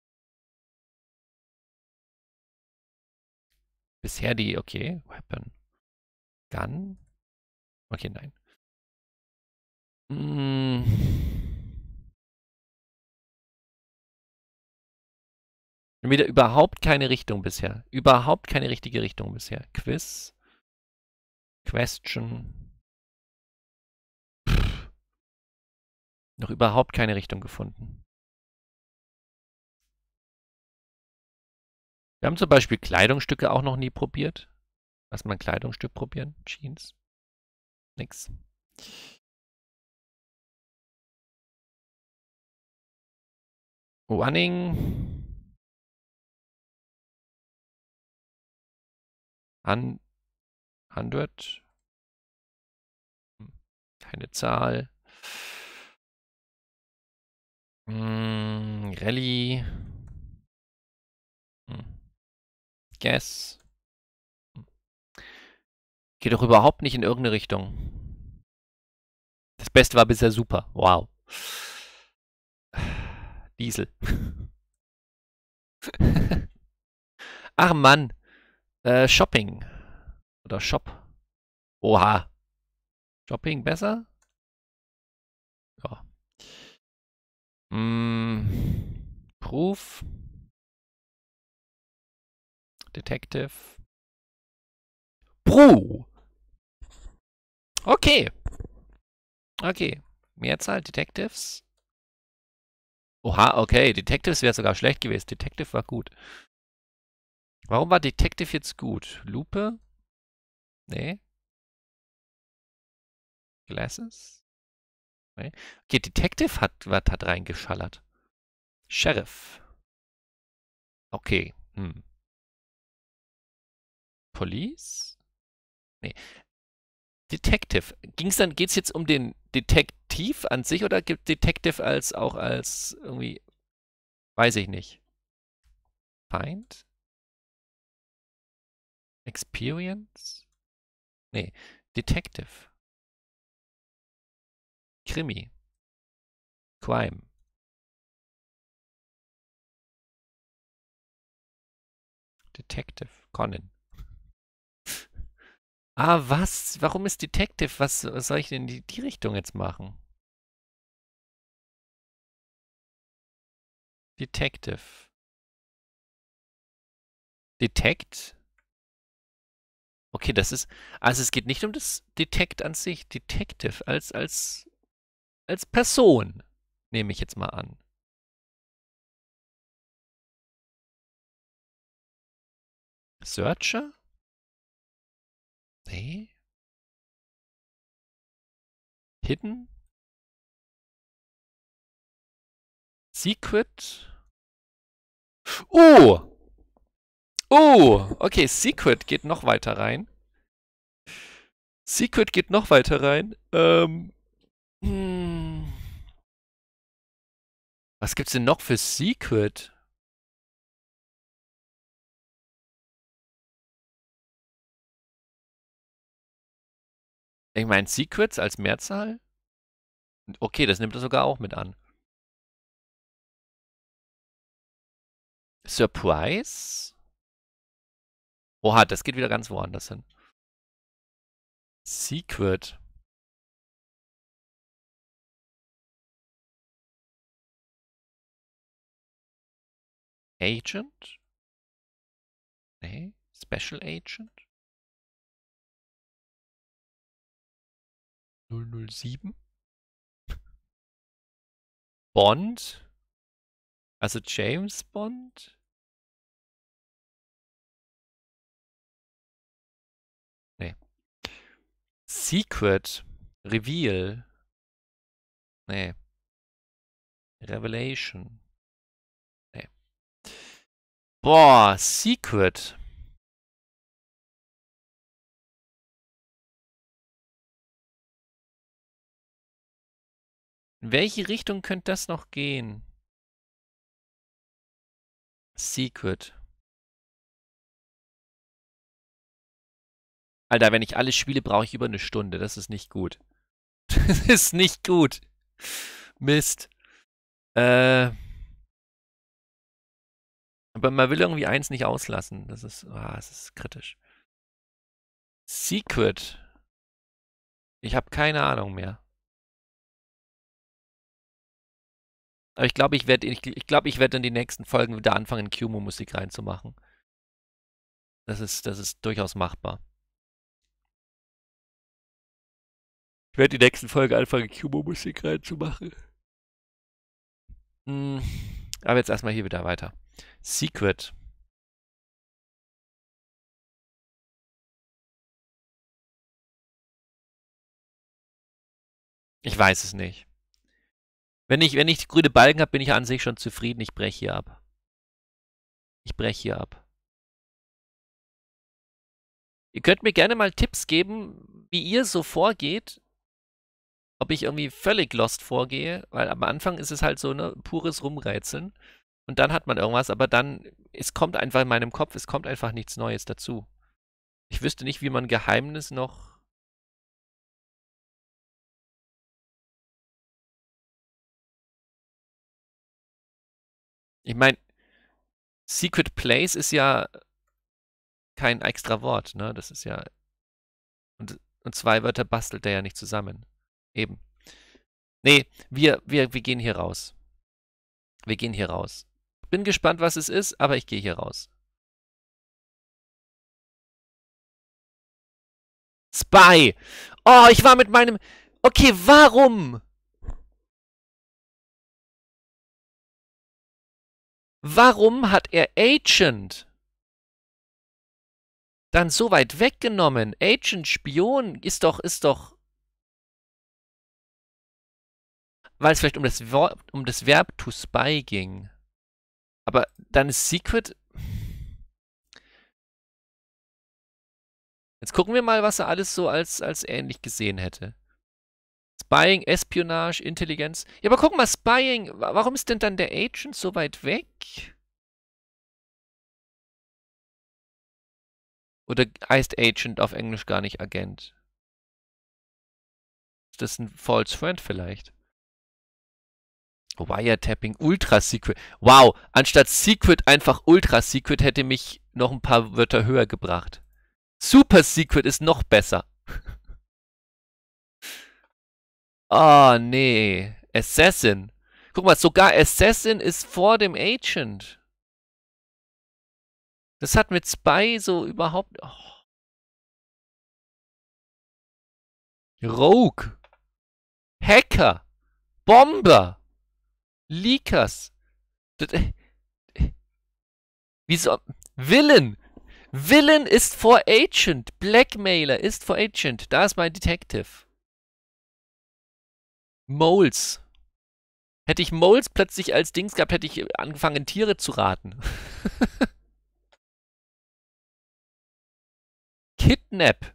Bisher die, okay. Weapon. Gun. Okay, nein. Mm. Wieder überhaupt keine Richtung bisher. Überhaupt keine richtige Richtung bisher. Quiz. Question. Pff. Noch überhaupt keine Richtung gefunden. Wir haben zum Beispiel Kleidungsstücke auch noch nie probiert. Lass mal ein Kleidungsstück probieren. Jeans. Nix. Running. Hun hundert. Keine Zahl. Mm, Rallye. Hm. Guess. Geht doch überhaupt nicht in irgendeine Richtung. Das Beste war bisher super. Wow. Diesel. Ach Mann. Äh, Shopping. Oder Shop. Oha. Shopping besser? Ja. Mm, Proof. Detective. Bru. Okay. Okay. Mehrzahl Detectives. Oha, okay. Detectives wäre sogar schlecht gewesen. Detective war gut. Warum war Detective jetzt gut? Lupe? Nee. Glasses? Nee. Okay, Detective hat, was hat reingeschallert? Sheriff. Okay. Hm. Police? Nee. Detective. Ging's dann, geht's jetzt um den Detektiv an sich oder gibt Detective als auch als irgendwie, weiß ich nicht. Find? Experience? Nee. Detective. Krimi. Crime. Detective. Conan. Ah, was? Warum ist Detective? Was, was soll ich denn in die, die Richtung jetzt machen? Detective. Detect? Okay, das ist. Also es geht nicht um das Detect an sich. Detective als, als, als Person. Nehme ich jetzt mal an. Searcher? Nee. Hidden? Secret? Oh! Oh! Okay, Secret geht noch weiter rein. Secret geht noch weiter rein. Ähm. Hm. Was gibt's denn noch für Secret? Ich meine, Secrets als Mehrzahl? Okay, das nimmt er sogar auch mit an. Surprise? Oha, das geht wieder ganz woanders hin. Secret. Agent? Nee. Special Agent? null null sieben? Bond? Also James Bond? Nee. Secret. Reveal. Nee. Revelation. Nee. Boah, Secret. In welche Richtung könnte das noch gehen? Secret. Alter, wenn ich alles spiele, brauche ich über eine Stunde. Das ist nicht gut. Das ist nicht gut. Mist. Äh. Aber man will irgendwie eins nicht auslassen. Das ist, ah, das ist kritisch. Secret. Ich habe keine Ahnung mehr. Aber ich glaube, ich werde ich, ich glaube, ich werde in die nächsten Folgen wieder anfangen, Q-Mo-Musik reinzumachen. Das ist, das ist durchaus machbar. Ich werde die nächsten Folgen anfangen, Q-Mo-Musik reinzumachen. Hm, aber jetzt erstmal hier wieder weiter. Secret. Ich weiß es nicht. Wenn ich, wenn ich grüne Balken habe, bin ich an sich schon zufrieden. Ich breche hier ab. Ich breche hier ab. Ihr könnt mir gerne mal Tipps geben, wie ihr so vorgeht, ob ich irgendwie völlig lost vorgehe, weil am Anfang ist es halt so, ne, pures Rumrätseln. Und dann hat man irgendwas, aber dann, es kommt einfach in meinem Kopf, es kommt einfach nichts Neues dazu. Ich wüsste nicht, wie man Geheimnis noch... Ich meine, Secret Place ist ja kein extra Wort, ne? Das ist ja... Und, und zwei Wörter bastelt er ja nicht zusammen. Eben. Nee, wir, wir, wir gehen hier raus. Wir gehen hier raus. Bin gespannt, was es ist, aber ich gehe hier raus. Spy! Oh, ich war mit meinem... Okay, warum? Warum hat er Agent dann so weit weggenommen? Agent, Spion, ist doch, ist doch... Weil es vielleicht um das, Wort, um das Verb to spy ging. Aber dann ist Secret... Jetzt gucken wir mal, was er alles so als, als ähnlich gesehen hätte. Spying, Espionage, Intelligenz. Ja, aber guck mal, Spying, warum ist denn dann der Agent so weit weg? Oder heißt Agent auf Englisch gar nicht Agent? Ist das ein False Friend vielleicht? Wiretapping, Ultra Secret. Wow, anstatt Secret einfach Ultra Secret hätte mich noch ein paar Wörter höher gebracht. Super Secret ist noch besser. Oh, nee. Assassin. Guck mal, sogar Assassin ist vor dem Agent. Das hat mit Spy so überhaupt... Oh. Rogue. Hacker. Bomber. Leakers. Wieso? Villain. Villain ist vor Agent. Blackmailer ist vor Agent. Da ist mein Detective. Moles. Hätte ich Moles plötzlich als Dings gehabt, hätte ich angefangen, Tiere zu raten. Kidnap.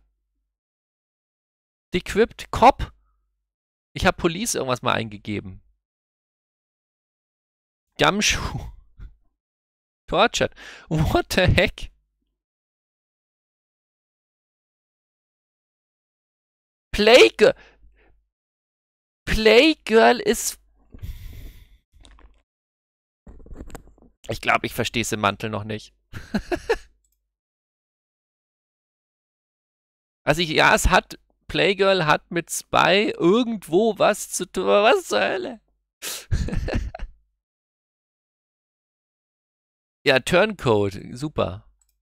Decrypt. Cop. Ich habe Police irgendwas mal eingegeben. Gumshoe. Tortured. What the heck? Playgirl. Playgirl ist... Ich glaube, ich verstehe es im Mantel noch nicht. Also ich, ja, es hat... Playgirl hat mit Spy irgendwo was zu tun. Was zur Hölle? Ja, Turncoat. Super.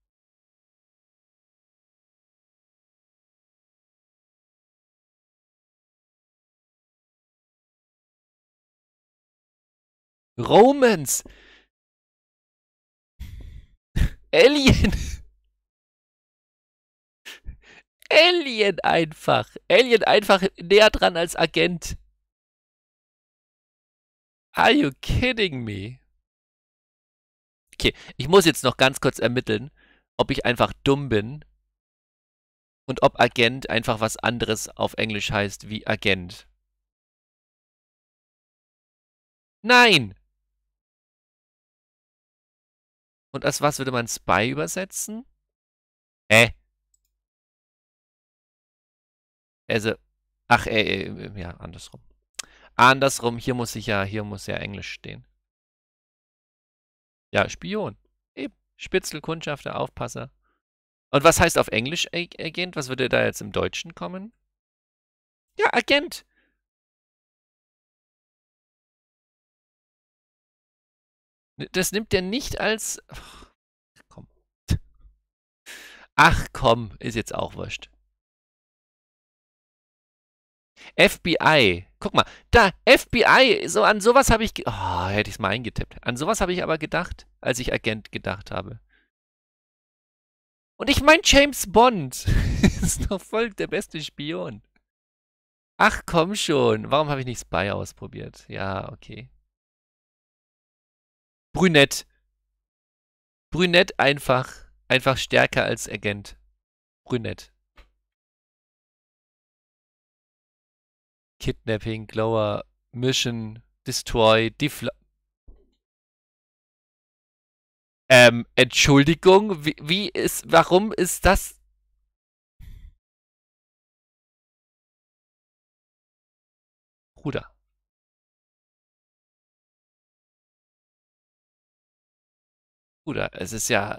Romans. Alien. Alien einfach. Alien einfach näher dran als Agent. Are you kidding me? Okay, ich muss jetzt noch ganz kurz ermitteln, ob ich einfach dumm bin und ob Agent einfach was anderes auf Englisch heißt wie Agent. Nein! Und als was würde man Spy übersetzen? Äh. Also, ach, äh, äh, ja, andersrum. Andersrum, hier muss ich ja, hier muss ja Englisch stehen. Ja, Spion. Eben. Spitzel, Kundschafter, Aufpasser. Und was heißt auf Englisch Agent? Was würde da jetzt im Deutschen kommen? Ja, Agent. Das nimmt der nicht als... Ach, komm. Ach komm, ist jetzt auch wurscht. F B I. Guck mal, da, F B I, so an sowas habe ich... Oh, hätte ich es mal eingetippt. An sowas habe ich aber gedacht, als ich Agent gedacht habe. Und ich meine James Bond. Ist doch voll der beste Spion. Ach komm schon, warum habe ich nicht Spy ausprobiert? Ja, okay. Brünett. Brünett einfach, einfach stärker als Agent. Brünett. Kidnapping, Glower, Mission, Destroy, Defla... Ähm, Entschuldigung, wie, wie ist, warum ist das... Bruder. Bruder, es ist ja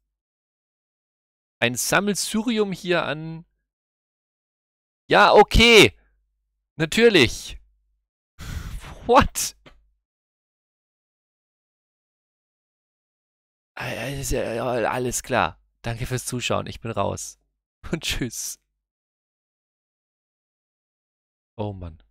ein Sammelsurium hier an... Ja, okay. Natürlich. What? Alles klar. Danke fürs Zuschauen. Ich bin raus. Und tschüss. Oh Mann.